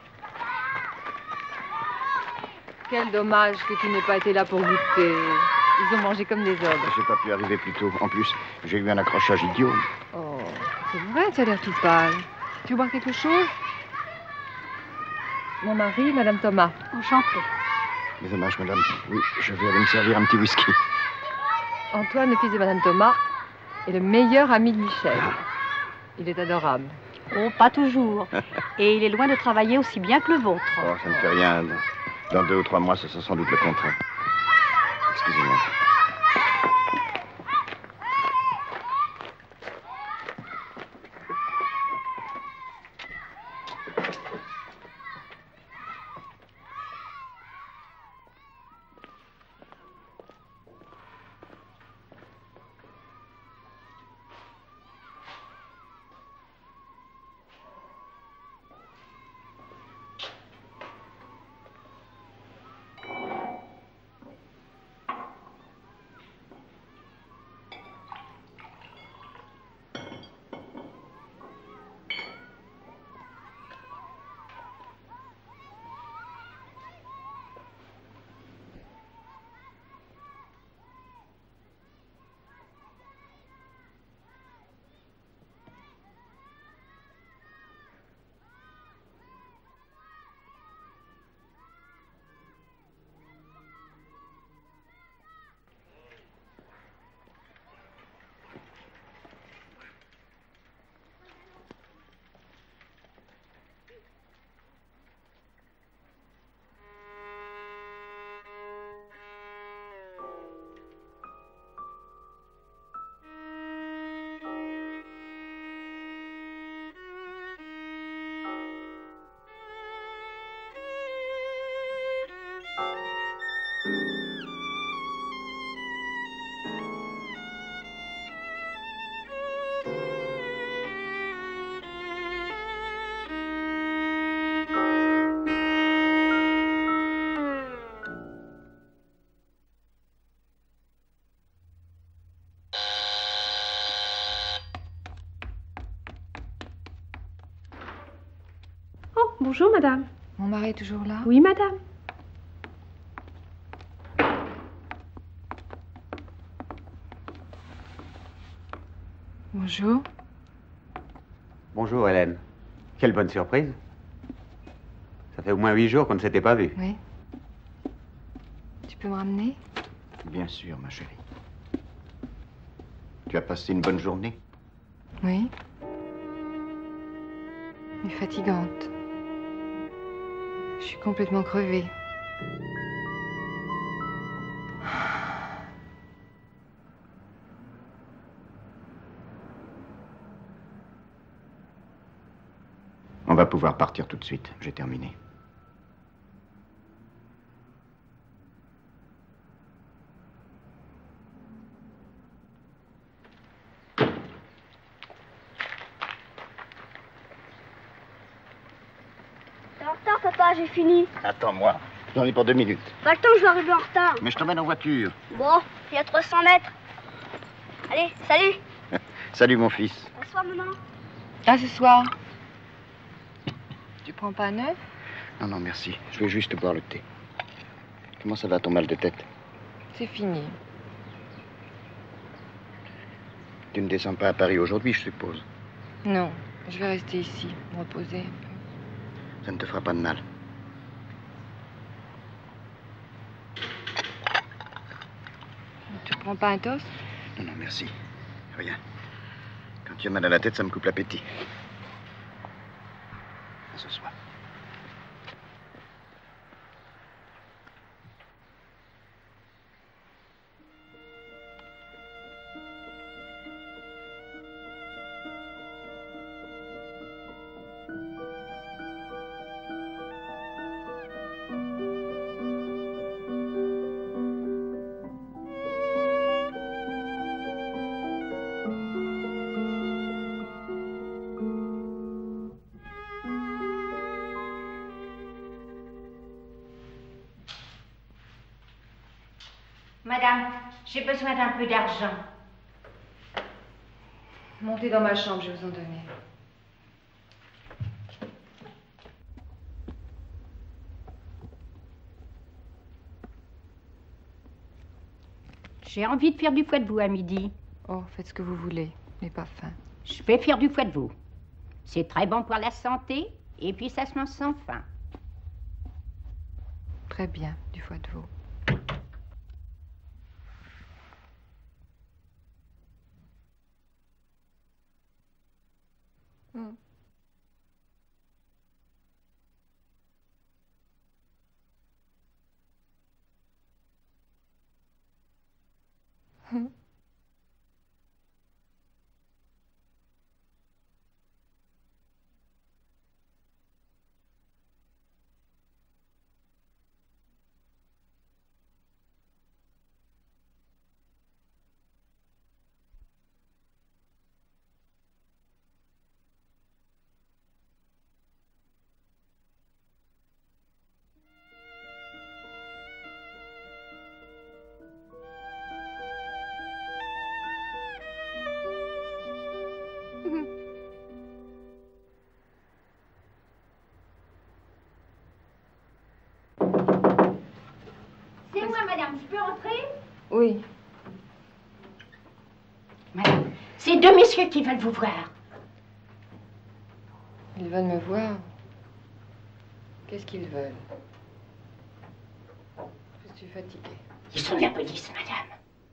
Quel dommage que tu n'aies pas été là pour goûter. Ils ont mangé comme des ogres. J'ai pas pu arriver plus tôt. En plus, j'ai eu un accrochage idiot. Oh, c'est vrai, tu as l'air tout pâle. Tu veux boire quelque chose? Mon mari, Madame Thomas. Enchantée. Mais dommage, madame. Oui, je vais aller me servir un petit whisky. Antoine, le fils de Madame Thomas, est le meilleur ami de Michel. Il est adorable. Oh, pas toujours. Et il est loin de travailler aussi bien que le vôtre. Oh, ça ne fait rien. Dans deux ou trois mois, ce sera sans doute le contraire. Excusez-moi. Bonjour, madame. Mon mari est toujours là? Oui, madame. Bonjour. Bonjour, Hélène. Quelle bonne surprise. Ça fait au moins huit jours qu'on ne s'était pas vus. Oui. Tu peux me ramener? Bien sûr, ma chérie. Tu as passé une bonne journée? Oui. Mais fatigante. Je suis complètement crevée. On va pouvoir partir tout de suite. J'ai terminé. T'es en retard, papa, j'ai fini. Attends-moi. J'en ai pour deux minutes. Pas le temps, je vais arriver en retard. Mais je t'emmène en voiture. Bon, il y a trois cents mètres. Allez, salut. Salut, mon fils. Bonsoir, maman. À ce soir. Tu prends pas un œuf? Non, non, merci. Je vais juste boire le thé. Comment ça va, ton mal de tête? C'est fini. Tu ne descends pas à Paris aujourd'hui, je suppose. Non, je vais rester ici, me reposer. Ça ne te fera pas de mal. Tu prends pas un toast? Non, non, merci. Rien. Quand tu as mal à la tête, ça me coupe l'appétit. À ce soir. Madame, j'ai besoin d'un peu d'argent. Montez dans ma chambre, je vais vous en donner. J'ai envie de faire du foie de veau à midi. Oh, faites ce que vous voulez. Je n'ai pas faim. Je vais faire du foie de veau. C'est très bon pour la santé et puis ça se mange sans faim. Très bien, du foie de veau. Mm. Mm. C'est moi, madame, je peux entrer? Oui. Madame, c'est deux messieurs qui veulent vous voir. Ils veulent me voir. Qu'est-ce qu'ils veulent? Je suis fatiguée. Ils sont de la police, madame.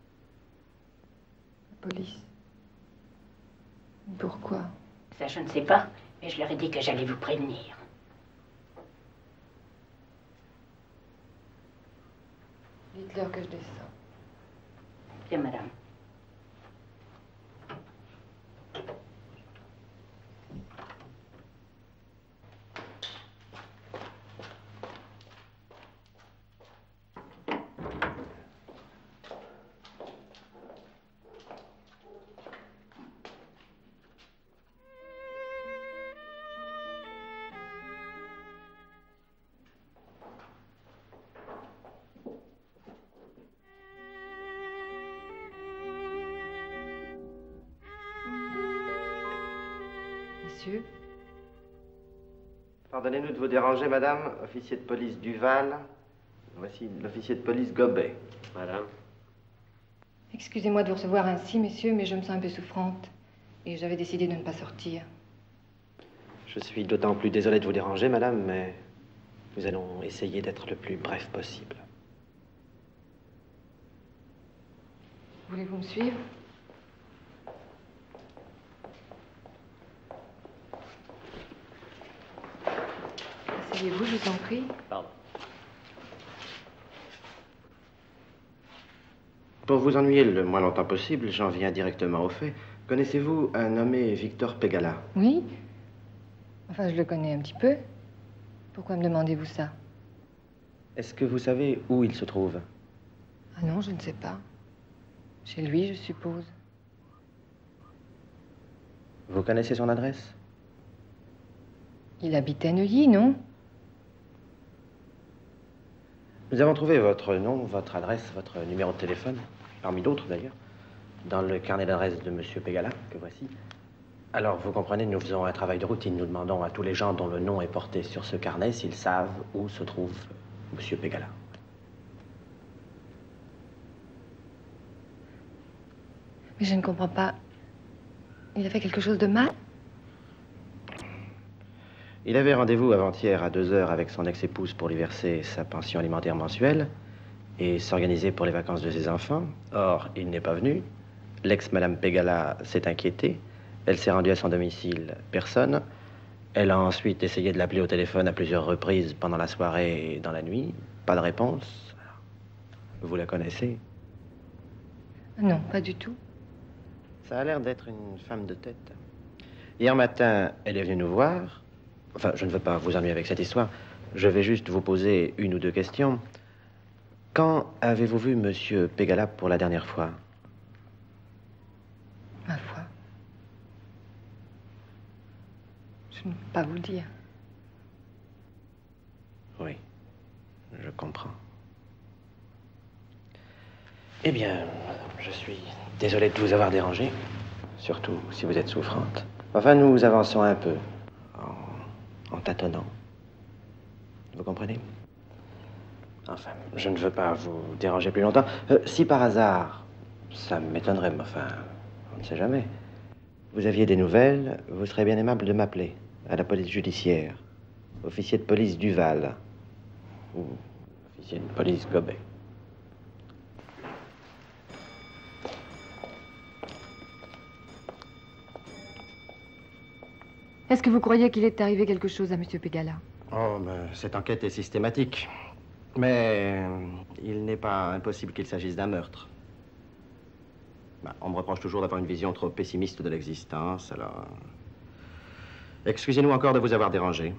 La police? Pourquoi? Ça, je ne sais pas, mais je leur ai dit que j'allais vous prévenir. Dites-leur que je descends. Bien, madame. Monsieur? Pardonnez-nous de vous déranger, madame. Officier de police Duval. Voici l'officier de police Gobet. Madame. Excusez-moi de vous recevoir ainsi, messieurs, mais je me sens un peu souffrante. Et j'avais décidé de ne pas sortir. Je suis d'autant plus désolé de vous déranger, madame, mais nous allons essayer d'être le plus bref possible. Voulez-vous me suivre? Asseyez-vous, je vous en prie. Pardon. Pour vous ennuyer le moins longtemps possible, j'en viens directement au fait. Connaissez-vous un nommé Victor Pegala? Oui. Enfin, je le connais un petit peu. Pourquoi me demandez-vous ça? Est-ce que vous savez où il se trouve? Ah non, je ne sais pas. Chez lui, je suppose. Vous connaissez son adresse? Il habite à Neuilly, non? Nous avons trouvé votre nom, votre adresse, votre numéro de téléphone, parmi d'autres d'ailleurs, dans le carnet d'adresse de Monsieur Pegala, que voici. Alors, vous comprenez, nous faisons un travail de routine. Nous demandons à tous les gens dont le nom est porté sur ce carnet s'ils savent où se trouve Monsieur Pegala. Mais je ne comprends pas. Il a fait quelque chose de mal? Il avait rendez-vous avant-hier à deux heures avec son ex-épouse pour lui verser sa pension alimentaire mensuelle et s'organiser pour les vacances de ses enfants. Or, il n'est pas venu. L'ex-madame Pegala s'est inquiétée. Elle s'est rendue à son domicile, personne. Elle a ensuite essayé de l'appeler au téléphone à plusieurs reprises pendant la soirée et dans la nuit. Pas de réponse. Vous la connaissez? Non, pas du tout. Ça a l'air d'être une femme de tête. Hier matin, elle est venue nous voir. Enfin, je ne veux pas vous ennuyer avec cette histoire. Je vais juste vous poser une ou deux questions. Quand avez-vous vu Monsieur Pegala pour la dernière fois? Ma foi. Je ne peux pas vous le dire. Oui, je comprends. Eh bien, je suis désolé de vous avoir dérangé, surtout si vous êtes souffrante. Enfin, nous avançons un peu, en, en tâtonnant. Vous comprenez? Enfin, je ne veux pas vous déranger plus longtemps. Euh, si par hasard, Ça m'étonnerait, mais enfin, on ne sait jamais. Vous aviez des nouvelles, vous serez bien aimable de m'appeler à la police judiciaire. Officier de police Duval. Ou officier de police Gobet. Est-ce que vous croyez qu'il est arrivé quelque chose à M. Pegala? Oh, ben, cette enquête est systématique. Mais il n'est pas impossible qu'il s'agisse d'un meurtre. Ben, on me reproche toujours d'avoir une vision trop pessimiste de l'existence, alors... Excusez-nous encore de vous avoir dérangé.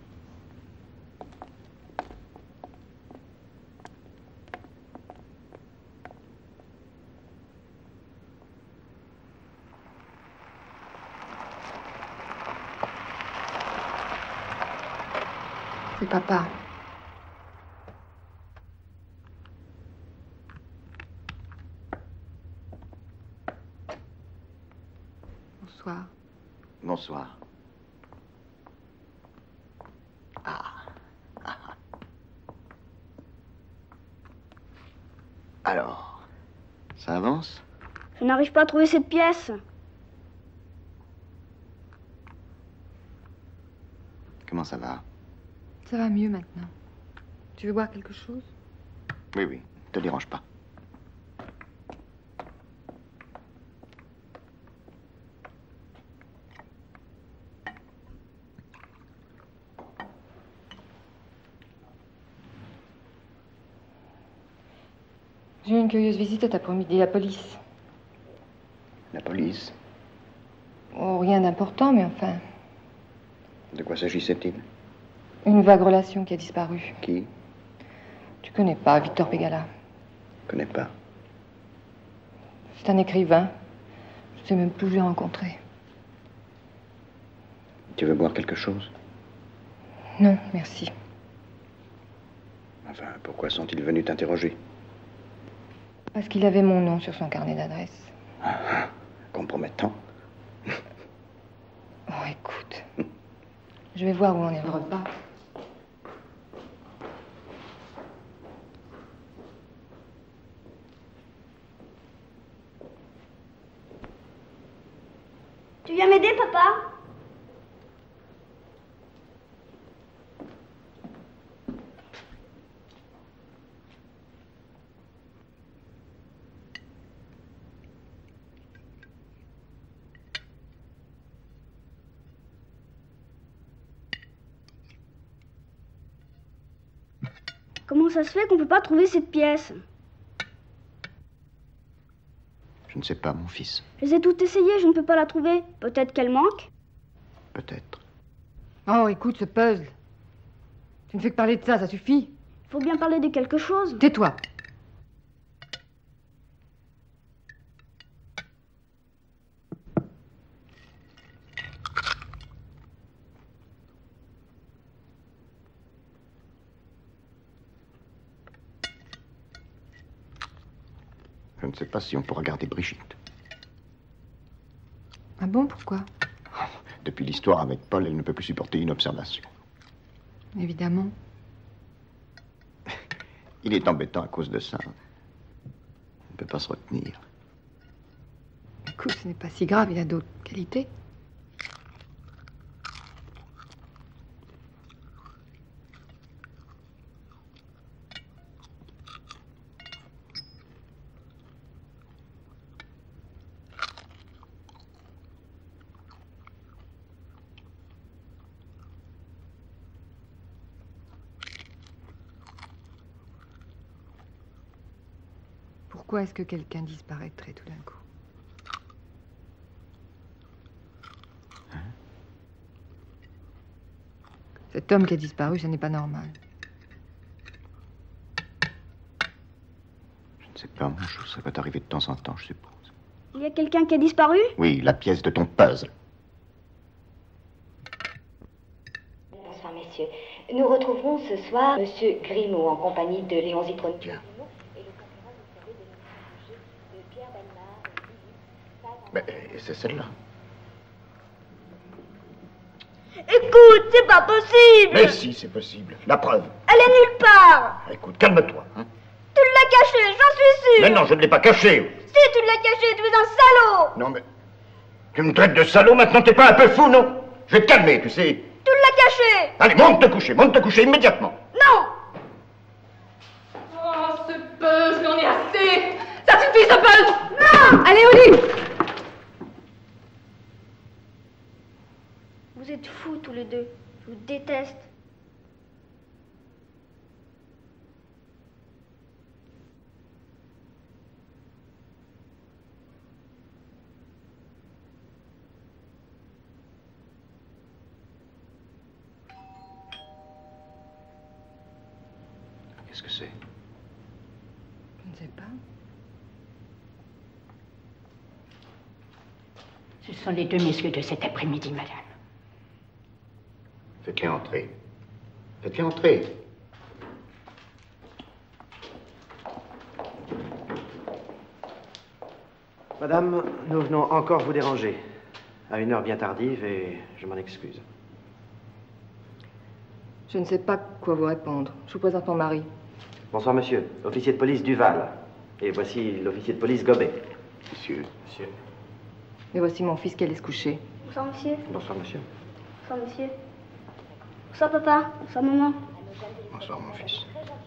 C'est papa. Bonsoir. Bonsoir. Ah. Ah. Alors, ça avance? Je n'arrive pas à trouver cette pièce. Comment ça va? Ça va mieux maintenant. Tu veux boire quelque chose? Oui, oui, ne te dérange pas. J'ai eu une curieuse visite cet après-midi, la police. La police? Oh, rien d'important, mais enfin... De quoi s'agissait-il? Une vague relation qui a disparu. Qui? Tu connais pas Victor Pegala? Je connais pas. C'est un écrivain. Je sais même plus où j'ai rencontré. Tu veux boire quelque chose? Non, merci. Enfin, pourquoi sont-ils venus t'interroger? Parce qu'il avait mon nom sur son carnet d'adresse. Ah, ah, compromettant. Oh, écoute. Je vais voir où en est le repas. Tu viens m'aider, papa? Comment ça se fait qu'on ne peut pas trouver cette pièce? Je ne sais pas, mon fils. Je les ai toutes essayées, je ne peux pas la trouver. Peut-être qu'elle manque? Peut-être. Oh, écoute, ce puzzle. Tu ne fais que parler de ça, ça suffit. Il faut bien parler de quelque chose. Tais-toi. Je ne sais pas si on pourra garder Brigitte. Ah bon, pourquoi? Depuis l'histoire avec Paul, elle ne peut plus supporter une observation. Évidemment. Il est embêtant à cause de ça. Il ne peut pas se retenir. Écoute, ce n'est pas si grave, il a d'autres qualités. Pourquoi est-ce que quelqu'un disparaîtrait tout d'un coup? Hein? Cet homme qui a disparu, ce n'est pas normal. Je ne sais pas, mon chou, ça va t'arriver de temps en temps, je suppose. Il y a quelqu'un qui a disparu? Oui, la pièce de ton puzzle. Bonsoir, messieurs. Nous retrouverons ce soir Monsieur Grimaud en compagnie de Léon Zitrone. Mais c'est celle-là. Écoute, c'est pas possible! Mais si, c'est possible. La preuve. Elle est nulle part! Écoute, calme-toi. Hein. Tu l'as cachée, j'en suis sûre! Mais non, je ne l'ai pas cachée. Si Si tu l'as caché, tu es un salaud! Non, mais... Tu me traites de salaud, maintenant t'es pas un peu fou, non? Je vais te calmer, tu sais. Tu l'as caché! Allez, monte te coucher, monte te coucher immédiatement. Non! Oh, ce peu, j'en ai assez! Ça suffit, ce peu! Non! Allez, au lit! Vous êtes fous tous les deux. Je vous déteste. Qu'est-ce que c'est? Je ne sais pas. Ce sont les deux messieurs de cet après-midi, madame. Faites-les entrer. Faites-les entrer. Madame, nous venons encore vous déranger. À une heure bien tardive et je m'en excuse. Je ne sais pas quoi vous répondre. Je vous présente mon mari. Bonsoir, monsieur. Officier de police Duval. Et voici l'officier de police Gobet. Monsieur. Monsieur. Et voici mon fils qui allait se coucher. Bonsoir, monsieur. Bonsoir, monsieur. Bonsoir, monsieur. Bonsoir, papa. Bonsoir, maman. Bonsoir, mon fils.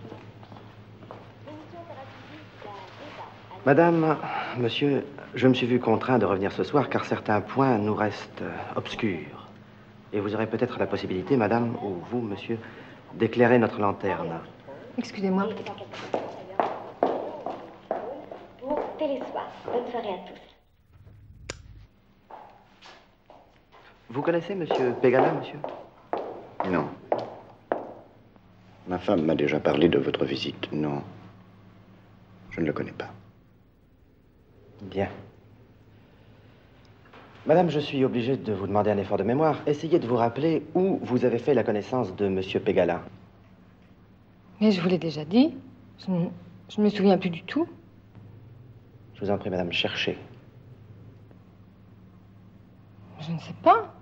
Madame, monsieur, je me suis vu contraint de revenir ce soir car certains points nous restent euh, obscurs. Et vous aurez peut-être la possibilité, madame, ou vous, monsieur, d'éclairer notre lanterne. Excusez-moi. Pour Télésoir. Bonne soirée à tous. Vous connaissez monsieur Pégala, monsieur? Non. Ma femme m'a déjà parlé de votre visite. Non. Je ne le connais pas. Bien. Madame, je suis obligé de vous demander un effort de mémoire. Essayez de vous rappeler où vous avez fait la connaissance de monsieur Pégala. Mais je vous l'ai déjà dit. Je ne je me souviens plus du tout. Je vous en prie, madame, cherchez. Je ne sais pas.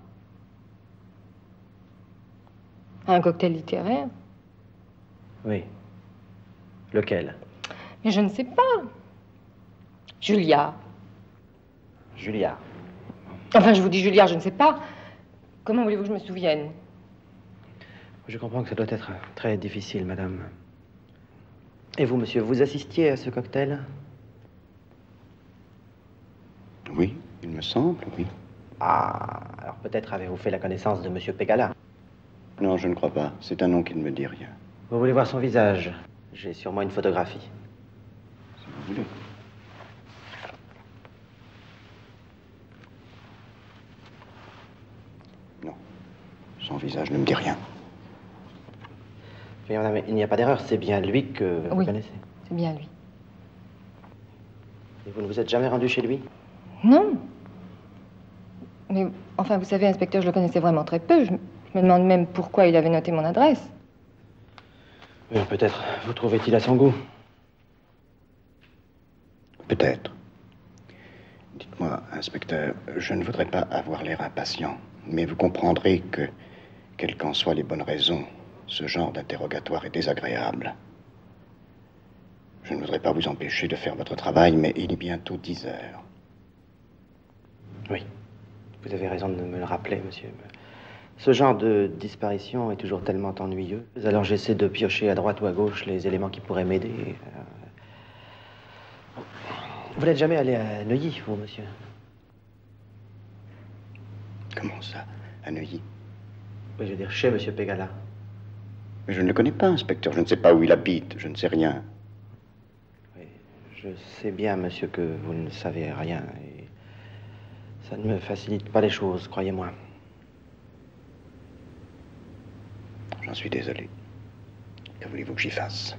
Un cocktail littéraire. Oui. Lequel? Mais je ne sais pas. Julia. Julia. Enfin, je vous dis Julia, je ne sais pas. Comment voulez-vous que je me souvienne? Je comprends que ça doit être très difficile, madame. Et vous, monsieur, vous assistiez à ce cocktail? Oui, il me semble, oui. Ah, alors peut-être avez-vous fait la connaissance de monsieur Pégala? Non, je ne crois pas. C'est un nom qui ne me dit rien. Vous voulez voir son visage? J'ai sûrement une photographie. Si vous voulez. Non. Son visage ne me dit rien. Mais madame, il n'y a pas d'erreur, c'est bien lui que vous Oui, connaissez. c'est bien lui. Et vous ne vous êtes jamais rendu chez lui? Non. Mais enfin, vous savez, inspecteur, je le connaissais vraiment très peu. Je, je me demande même pourquoi il avait noté mon adresse. Euh, Peut-être vous trouvait-il à son goût. Peut-être. Dites-moi, inspecteur, je ne voudrais pas avoir l'air impatient, mais vous comprendrez que, quelles qu'en soient les bonnes raisons, ce genre d'interrogatoire est désagréable. Je ne voudrais pas vous empêcher de faire votre travail, mais il est bientôt dix heures. Oui, vous avez raison de me le rappeler, monsieur. Ce genre de disparition est toujours tellement ennuyeux. Alors j'essaie de piocher à droite ou à gauche les éléments qui pourraient m'aider. Vous n'êtes jamais allé à Neuilly, vous, monsieur? Comment ça, à Neuilly? Oui, je veux dire, chez monsieur Pégala. Mais je ne le connais pas, inspecteur. Je ne sais pas où il habite. Je ne sais rien. Oui, je sais bien, monsieur, que vous ne savez rien. Et ça ne me facilite pas les choses, croyez-moi. J'en suis désolé. Que voulez-vous que j'y fasse?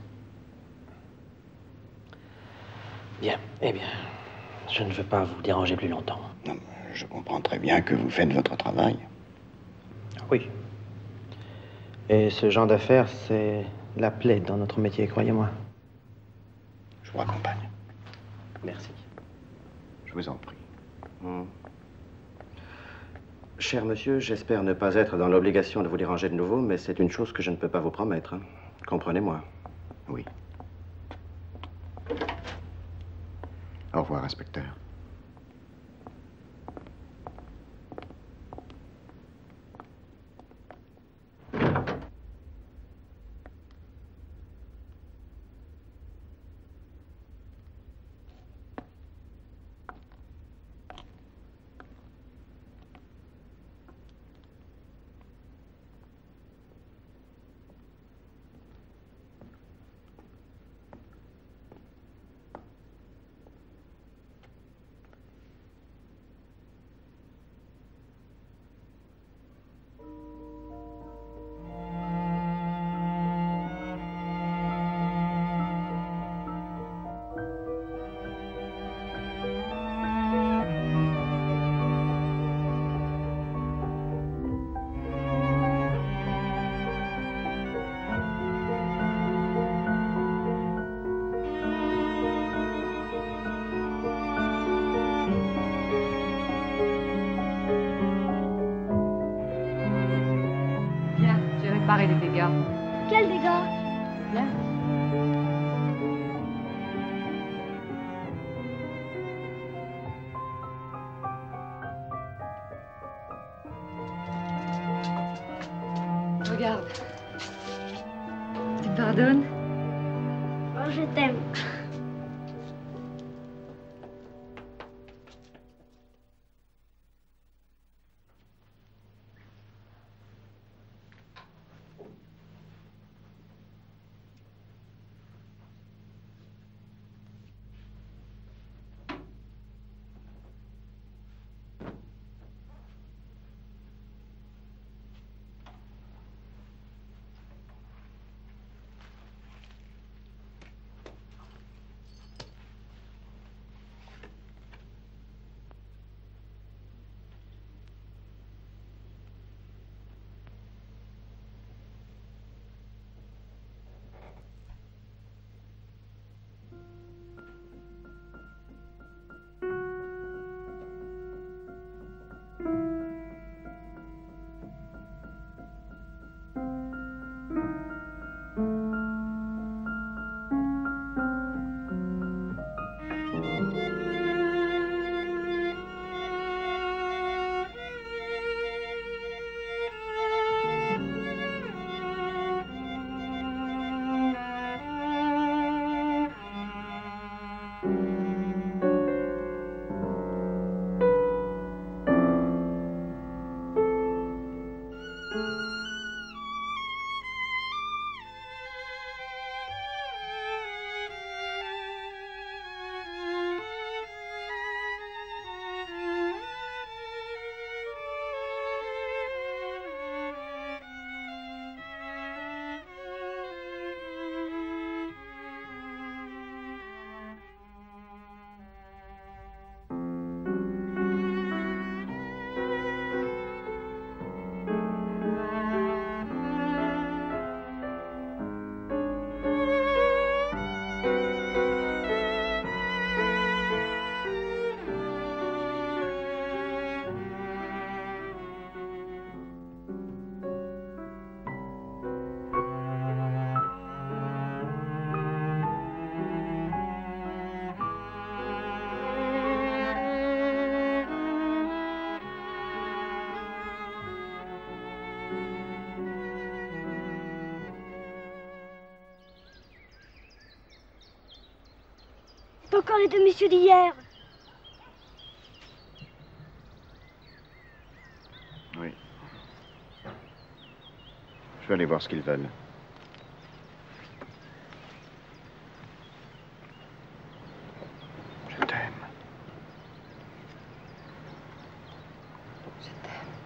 Bien, eh bien, je ne veux pas vous déranger plus longtemps. Non, je comprends très bien que vous faites votre travail. Oui. Et ce genre d'affaires, c'est la plaie dans notre métier, croyez-moi. Je vous raccompagne. Merci. Je vous en prie. Hum. Cher monsieur, j'espère ne pas être dans l'obligation de vous déranger de nouveau, mais c'est une chose que je ne peux pas vous promettre. Hein. Comprenez-moi. Oui. Au revoir. revoir, inspecteur. Réparer les dégâts. Quels dégâts? Viens. Regarde. Tu me pardonnes? Oh, je t'aime. Encore les deux messieurs d'hier. Oui. Je vais aller voir ce qu'ils veulent. Je t'aime. Je t'aime.